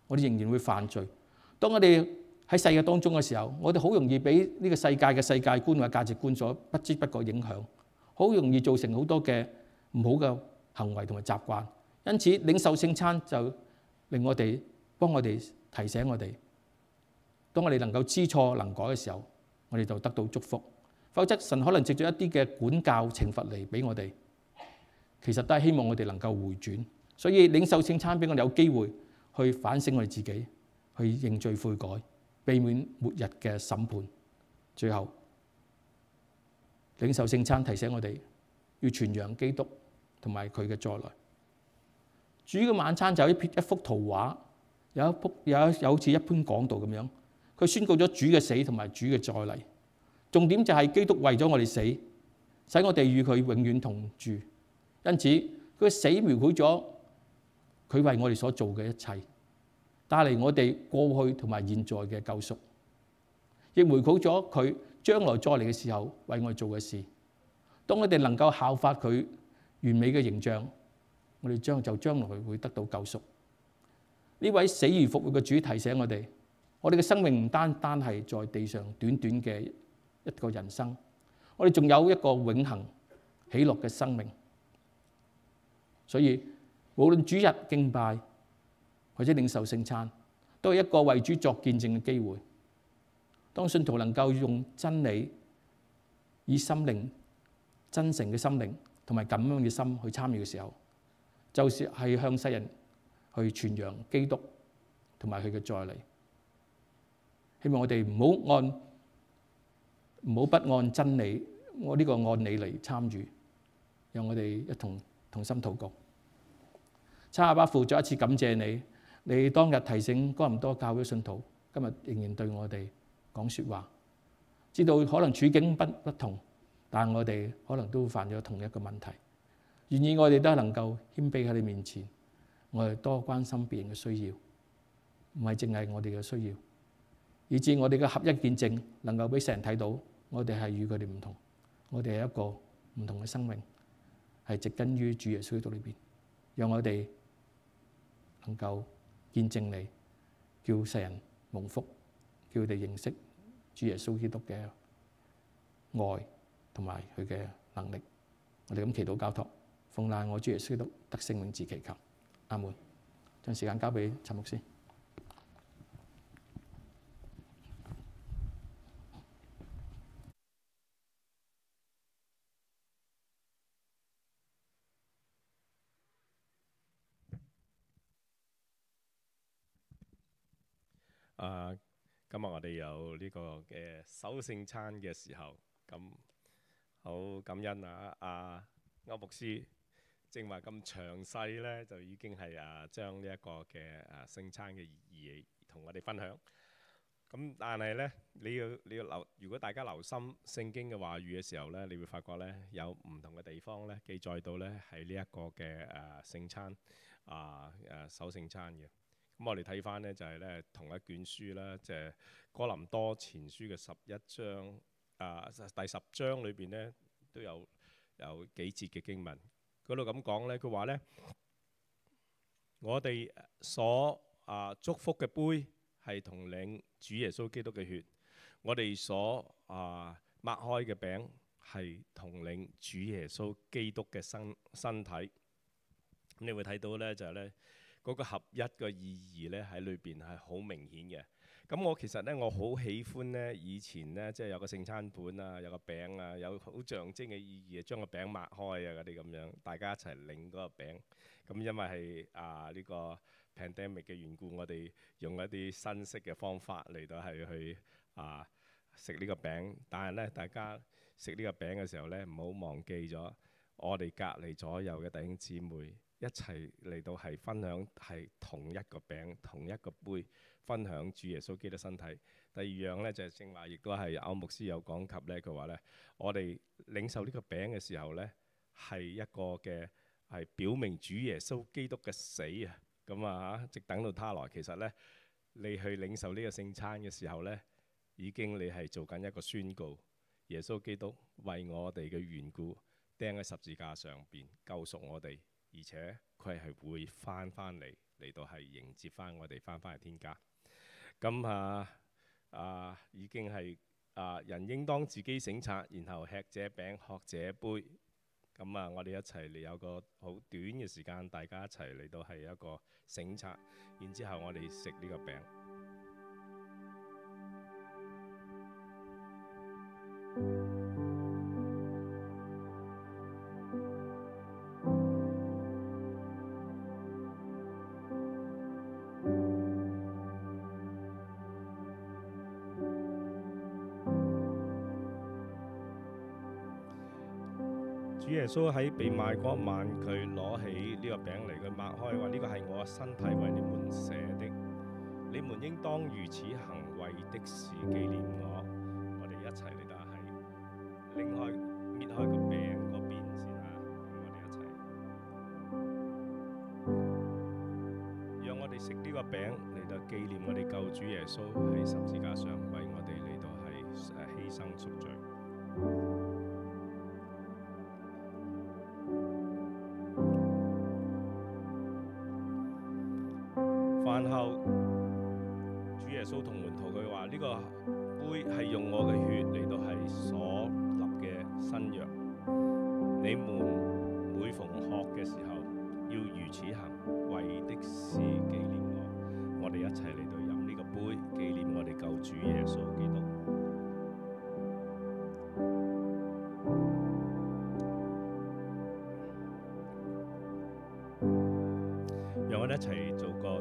我哋仍然會犯罪。當我哋喺世界當中嘅時候，我哋好容易俾呢個世界嘅世界觀或者價值觀所不知不覺影響，好容易造成好多嘅唔好嘅行為同埋習慣。因此領受聖餐就令我哋幫我哋提醒我哋，當我哋能夠知錯能改嘅時候，我哋就得到祝福。否則神可能藉著一啲嘅管教懲罰嚟俾我哋，其實都係希望我哋能夠回轉。所以領受聖餐俾我哋有機會去反省我哋自己，去認罪悔改，避免末日嘅審判。最後領受聖餐提醒我哋要傳揚基督同埋佢嘅再來。主嘅晚餐就有一一幅圖畫，有一幅有有好似一篇講道咁樣，佢宣告咗主嘅死同埋主嘅再嚟。重點就係基督為咗我哋死，使我哋與佢永遠同住。因此佢嘅死描繪咗佢為我哋所做嘅一切，帶嚟我哋過去同埋現在嘅救贖，亦描繪咗佢將來再嚟嘅時候為我哋做嘅事。當我哋能夠效法佢完美嘅形象，我哋將就將來會得到救贖。呢位死而復活嘅主提醒我哋，我哋嘅生命唔單單係在地上短短嘅一個人生，我哋仲有一個永恆喜樂嘅生命。所以無論主日敬拜或者領受聖餐，都係一個為主作見證嘅機會。當信徒能夠用真理、以心靈真誠嘅心靈同埋感恩嘅心去參與嘅時候，就是係向世人去傳揚基督同埋佢嘅再嚟。希望我哋唔好按唔好不按真理，我呢個按理嚟參與，讓我哋一同同心禱告。親阿爸父，再一次感謝你，你當日提醒哥林多教會信徒，今日仍然對我哋講説話。知道可能處境不不同，但我哋可能都犯咗同一個問題。願意我哋都能夠謙卑喺你面前，我哋多關心別人嘅需要，唔係淨係我哋嘅需要，以致我哋嘅合一見證能夠俾世人睇到，我哋係與佢哋唔同，我哋係一個唔同嘅生命，係植根於主耶穌基督裏邊，讓我哋能夠見證你，叫世人蒙福，叫佢哋認識主耶穌基督嘅愛同埋佢嘅能力。我哋咁祈禱交託，奉賴我主耶穌基督得聖名字祈求，阿門。將時間交俾陳牧師。 啊，今日我哋有呢個嘅守聖餐嘅時候，咁好感恩啊！阿歐牧師正話咁詳細呢，就已經係啊將呢一個嘅啊聖餐嘅意義同我哋分享。咁但係呢，你要你要留，如果大家留心聖經嘅話語嘅時候呢，你會發覺呢，有唔同嘅地方呢記載到呢係呢一個嘅誒聖餐啊誒守聖餐嘅。咁我哋睇翻呢，就係呢同一卷書啦，即係哥林多前書嘅十一章啊，第十章裏邊呢都有有幾節嘅經文，嗰度咁講呢，佢話呢，我哋所啊祝福嘅杯係同領主耶穌基督嘅血，我哋所啊擘開嘅餅係同領主耶穌基督嘅身身體。咁你會睇到呢，就係呢。嗰個合一嘅意義咧喺裏邊係好明顯嘅。咁我其實咧我好喜歡咧以前咧即係有個聖餐盤啊，有個餅啊，有好象徵嘅意義，將個餅擘開啊嗰啲咁樣，大家一齊領嗰個餅。咁因為係啊呢個 pandemic 嘅緣故，我哋用一啲新式嘅方法嚟到係去啊食呢個餅。但係咧大家食呢個餅嘅時候咧，唔好忘記咗我哋隔離左右嘅弟兄姊妹。一齊嚟到係分享係同一個餅同一個杯，分享主耶穌基督身體。第二樣呢，就係正話，亦都係歐牧師有講及呢。佢話呢，我哋領受呢個餅嘅時候呢，係一個嘅係表明主耶穌基督嘅死啊。咁啊嚇，直等到他來。其實呢，你去領受呢個聖餐嘅時候呢，已經你係做緊一個宣告，耶穌基督為我哋嘅緣故釘喺十字架上邊救贖我哋。而且佢係會翻返嚟嚟到係迎接翻我哋翻返去天家。咁啊啊已經係啊人應當自己省察，然後吃這餅喝這杯。咁啊，我哋一齊嚟有個好短嘅時間，大家一齊嚟到係一個省察，然之後我哋食呢個餅。主耶穌喺被賣嗰晚，佢攞起呢個餅嚟，佢擘開話：呢個係我嘅身體，為你們捨的，你們應當如此行，為的是紀念我。我哋一齊嚟到係拎開搣開個餅嗰邊先啊！咁我哋一齊，讓我哋食呢個餅嚟到紀念我哋救主耶穌喺十字架上為我哋嚟到係誒犧牲贖罪。飯後，主耶穌同門徒佢話：呢個杯係用我嘅血嚟到係所立嘅新約，你們每逢喝嘅時候要如此行，為的是紀念我。我哋一齊嚟到飲呢個杯，紀念我哋救主耶穌基督。讓我哋一齊做個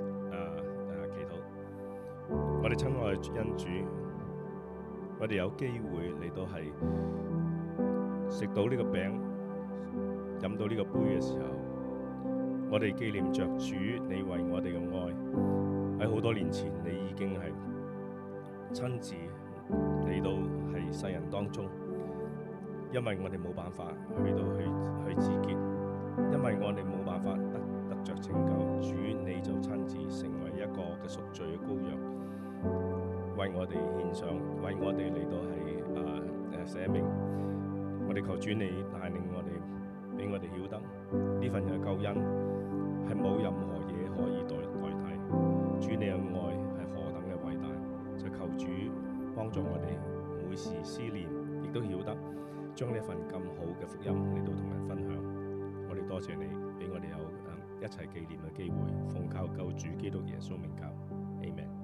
我哋親愛嘅恩主，我哋有機會嚟到係食到呢個餅、飲到呢個杯嘅時候，我哋紀念着主你為我哋嘅愛。喺好多年前，你已經係親自嚟到係世人當中，因為我哋冇辦法去到去去自潔，因為我哋冇辦法得得着拯救，主你就親自成為一個嘅贖罪嘅羔羊。為我哋獻上，為我哋嚟到係誒誒捨命。我哋求主你帶領我哋，俾我哋曉得呢份嘅救恩係冇任何嘢可以代代替。主你嘅愛係何等嘅偉大，就求主幫助我哋每時思念，亦都曉得將呢份咁好嘅福音嚟到同人分享。我哋多謝你，俾我哋有誒一齊紀念嘅機會，奉靠救主基督耶穌名求，Amen。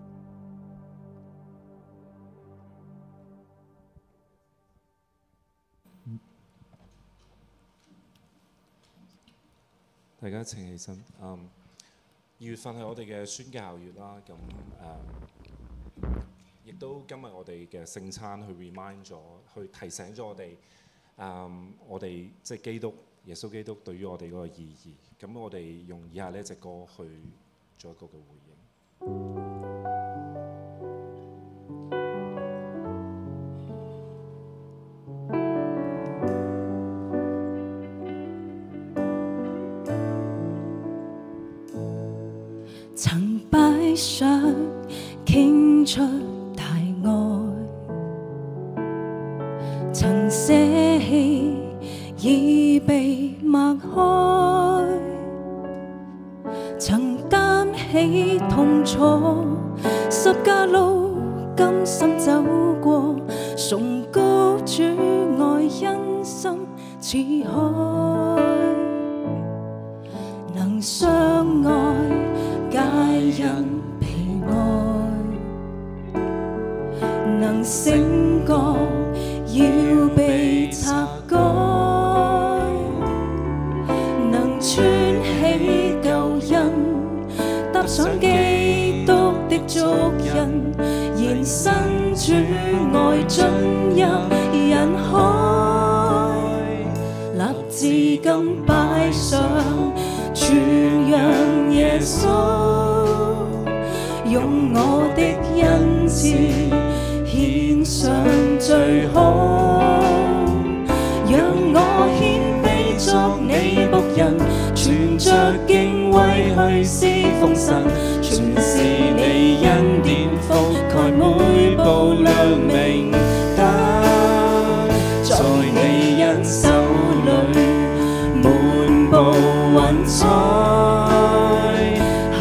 大家請起身。嗯，二月份係我哋嘅宣教月啦，咁誒，亦、嗯、都今日我哋嘅聖餐去 remind 咗，去提醒咗我哋，誒、嗯，我哋即係基督耶穌基督對於我哋嗰個意義。咁我哋用以下呢一隻歌去做一個嘅回應。 曾擺上傾出大愛，曾捨棄已被擘開，曾擔起痛楚，十架路甘心走過，崇高主愛恩心似海，能相愛皆因被愛，能勝過要被拆改，能穿起救恩，踏上基督的足印，延伸主愛進入人海，立志今擺上傳揚耶穌，用我的恩賜獻上最好，讓我謙卑作你僕人，存着敬畏去侍奉神，全是你恩典覆蓋每步亮明燈，在你恩手裏滿布雲彩，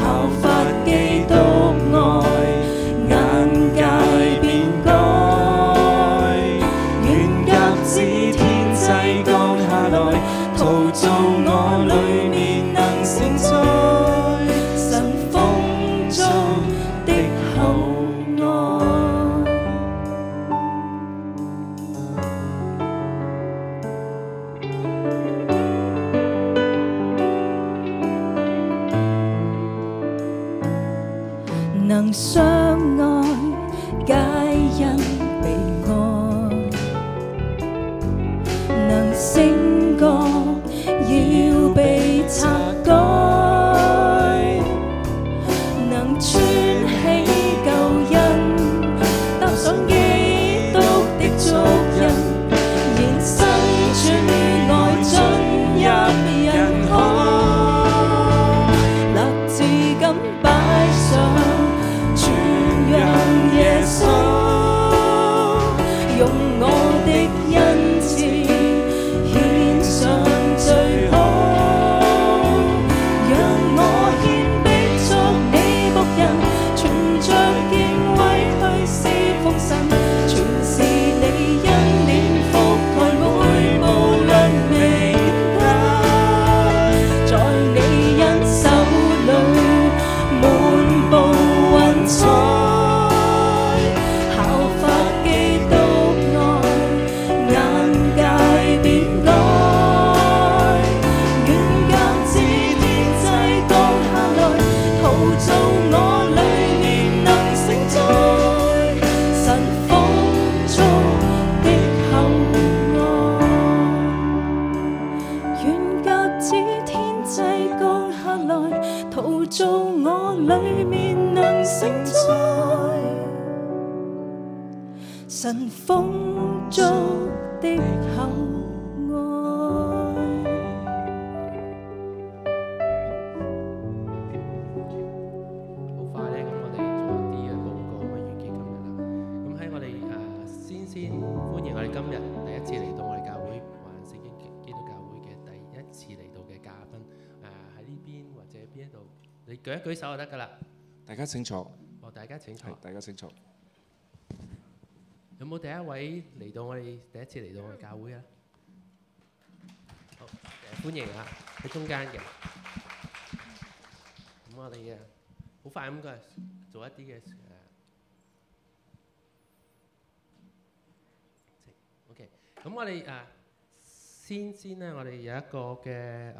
神豐足的厚愛。 好快咧，咁我哋仲有啲嘅報告，咁啊完結今日啦。咁喺我哋誒先先歡迎我哋今日第一次嚟到我哋教會華人聖經基督教會嘅第一次嚟到嘅嘉賓，誒喺呢邊或者邊一度，你舉一舉手就得㗎啦。 大家請坐。 哦，大家請坐係。大家請坐。 有冇第一位嚟到我哋第一次嚟到我哋教會啊？好，誒歡迎啊，喺中間嘅。咁我哋嘅好快咁嘅做一啲嘅誒。OK，咁我哋誒先先咧，我哋有一個嘅誒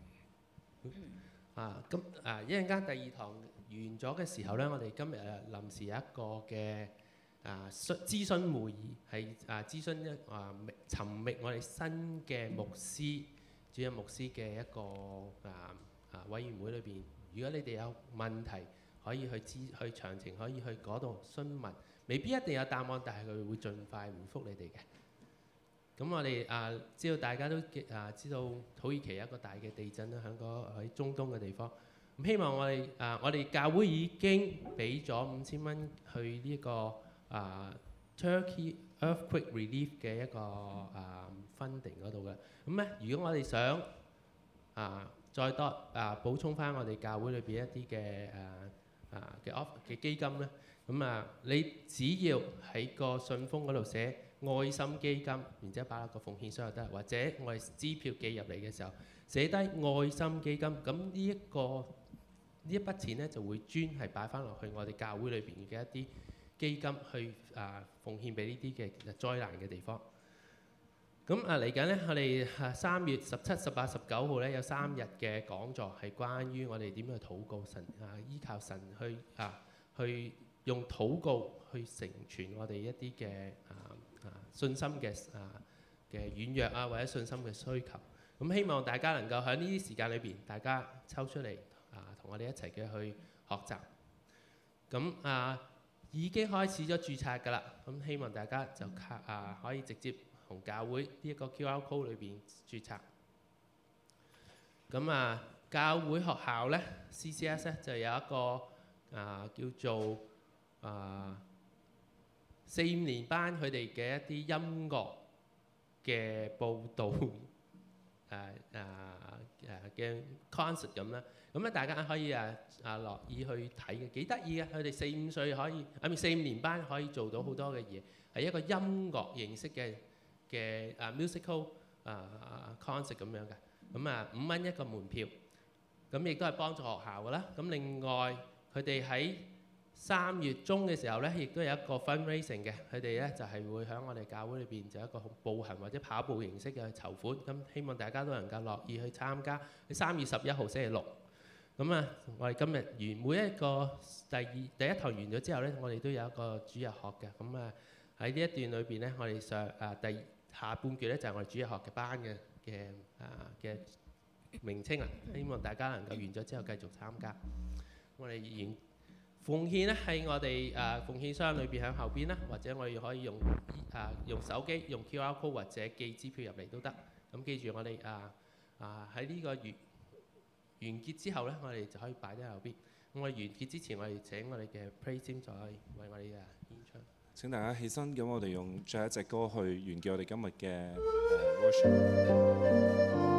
啊，咁啊一陣間第二堂完咗嘅時候咧，我哋今日誒臨時有一個嘅。啊，諮詢會議係啊諮詢一啊尋覓我哋新嘅牧師、主任牧師嘅一個啊啊委員會裏邊。如果你哋有問題，可以去諮去詳情，可以去嗰度詢問，未必一定有答案，但係佢會盡快回覆你哋嘅。咁我哋啊知道大家都啊知道土耳其有一個大嘅地震啦，喺嗰喺中東嘅地方。咁希望我哋啊我哋教會已經俾咗五千蚊去呢一個。啊、uh, Turkey Earthquake Relief 嘅一個啊、uh, funding 嗰度嘅，咁咧如果我哋想啊、uh, 再多啊、uh, 補充翻我哋教會裏邊一啲嘅誒啊嘅 off 嘅基金咧，咁啊你只要喺個信封嗰度寫愛心基金，然之後擺落個奉獻箱就得，或者我哋支票寄入嚟嘅時候寫低愛心基金，咁呢一個呢一筆錢咧就會專係擺翻落去我哋教會裏邊嘅一啲基金去啊奉獻俾呢啲嘅災難嘅地方。咁啊嚟緊咧，我哋啊三月十七、十八、十九號咧有三日嘅講座，係關於我哋點樣去禱告神啊，依靠神去啊去用禱告去成全我哋一啲嘅啊啊信心嘅啊嘅軟弱啊，或者信心嘅需求。咁希望大家能夠喺呢啲時間裏邊，大家抽出嚟啊，同我哋一齊嘅去學習。咁啊〜已經開始咗註冊㗎啦，咁希望大家就卡啊可以直接同教會呢一個 Q R code 裏邊註冊。咁啊，教會學校咧 C C S 咧就有一個啊叫做啊四五年班佢哋嘅一啲音樂嘅報導誒誒誒嘅 concert 咁啦。咁咧，大家可以啊啊樂意去睇嘅，幾得意嘅。佢哋四五歲可以，啊唔四五年班可以做到好多嘅嘢，係一個音樂形式嘅嘅啊 musical 啊 concert 咁樣嘅。咁啊五蚊一個門票，咁亦都係幫助學校㗎啦。咁另外佢哋喺三月中嘅時候咧，亦都有一個 fundraising 嘅。佢哋咧就係會喺我哋教會裏邊就一個步行或者跑步形式嘅籌款。咁希望大家都能夠樂意去參加。喺三月十一號星期六。咁啊，我哋今日完每一個第二第一堂完咗之後咧，我哋都有一個主日學嘅。咁啊喺呢一段裏邊咧，我哋上啊第下半段咧就係我哋主日學嘅班嘅嘅啊嘅名稱啊。希望大家能夠完咗之後繼續參加。我哋完奉獻咧喺我哋啊奉獻箱裏邊喺後邊啦，或者我哋可以用啊用手機用 Q R code 或者寄支票入嚟都得。咁記住我哋啊啊喺呢個月完結之後咧，我哋就可以擺喺後邊。咁我哋完結之前，我哋請我哋嘅 praise team 再為我哋嘅演唱。 請大家起身，咁我哋用最後一隻歌去完結我哋今日嘅誒 worship。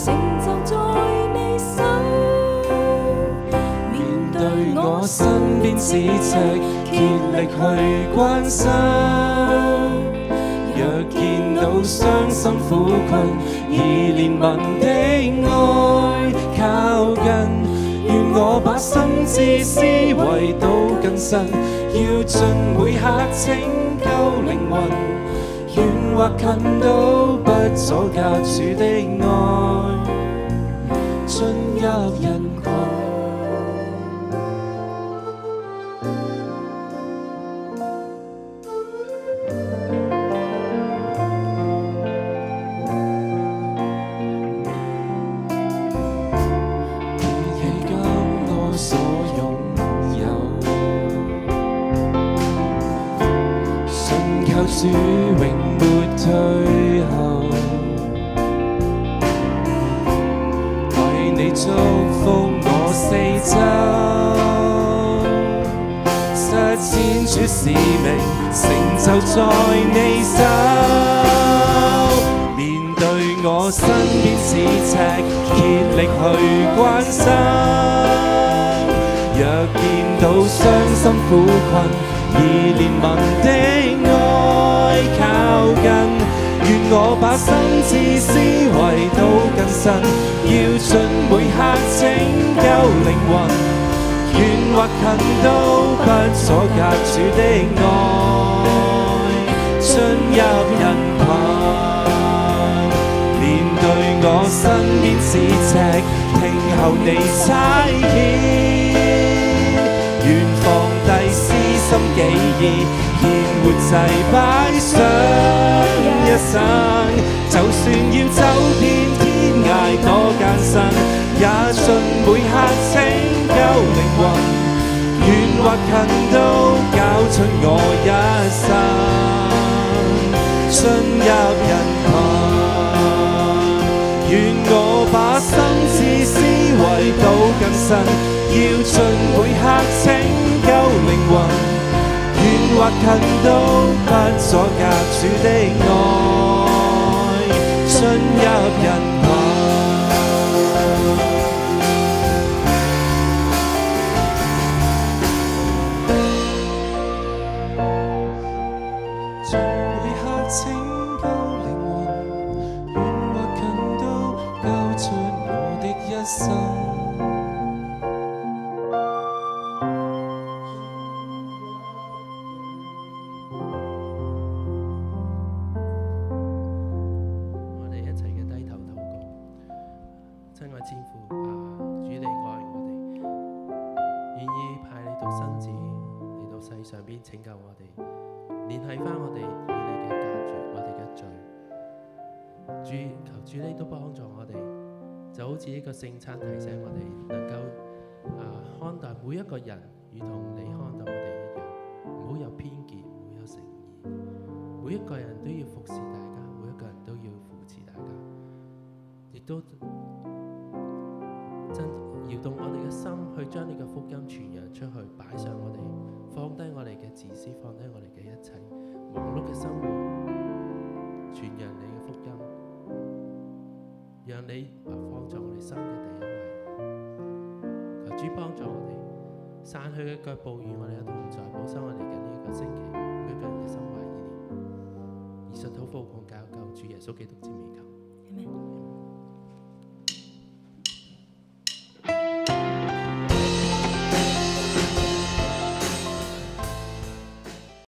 成就在你手。面對我身邊咫尺，竭力去關心。若見到傷心苦困，以憐憫的愛靠近。願我把心智思維都更新，要盡每刻拯救靈魂，遠或近都不阻隔主的愛進入人群。主永沒退後，為你祝福我四周，實踐主使命，成就在你手。面對我身邊咫尺，竭力去關心。若見到傷心苦困，以憐憫的愛靠近，願我把心智思維都更新，要盡每刻拯救靈魂，遠或近都不阻隔主的愛進入人群。面對我身邊咫尺，聽候你差遣，願放低私心己意，獻活祭擺上一生。就算要走遍天涯多艱辛，也盡每刻拯救靈魂，遠或近都交出我一生進入人群。願我把心智思維都更新，要盡每刻拯救靈魂，遠或近都不阻隔主的愛進入人群。盡每刻拯救靈魂，遠或近都交出我的一生。 拯救我哋，聯繫翻我哋與你嘅隔絕，我哋嘅罪。主，求主你都幫助我哋，就好似呢個聖餐提醒我哋，能夠啊看待每一個人，如同你看待我哋一樣，唔好有偏見，唔好有誠意。每一個人都要服侍大家，每一個人都要扶持大家，亦都真搖動我哋嘅心，去將呢個福音傳揚出去，擺上我哋。放低我哋嘅自私，放低我哋嘅一切忙碌嘅生活，傳揚你嘅福音，讓你放在我哋心嘅第一位。求主幫助我哋，散去嘅腳步與我哋嘅同在，保守我哋嘅呢一個星期每一個人嘅心懷意念。以實禱告奉教救主耶穌基督之名求。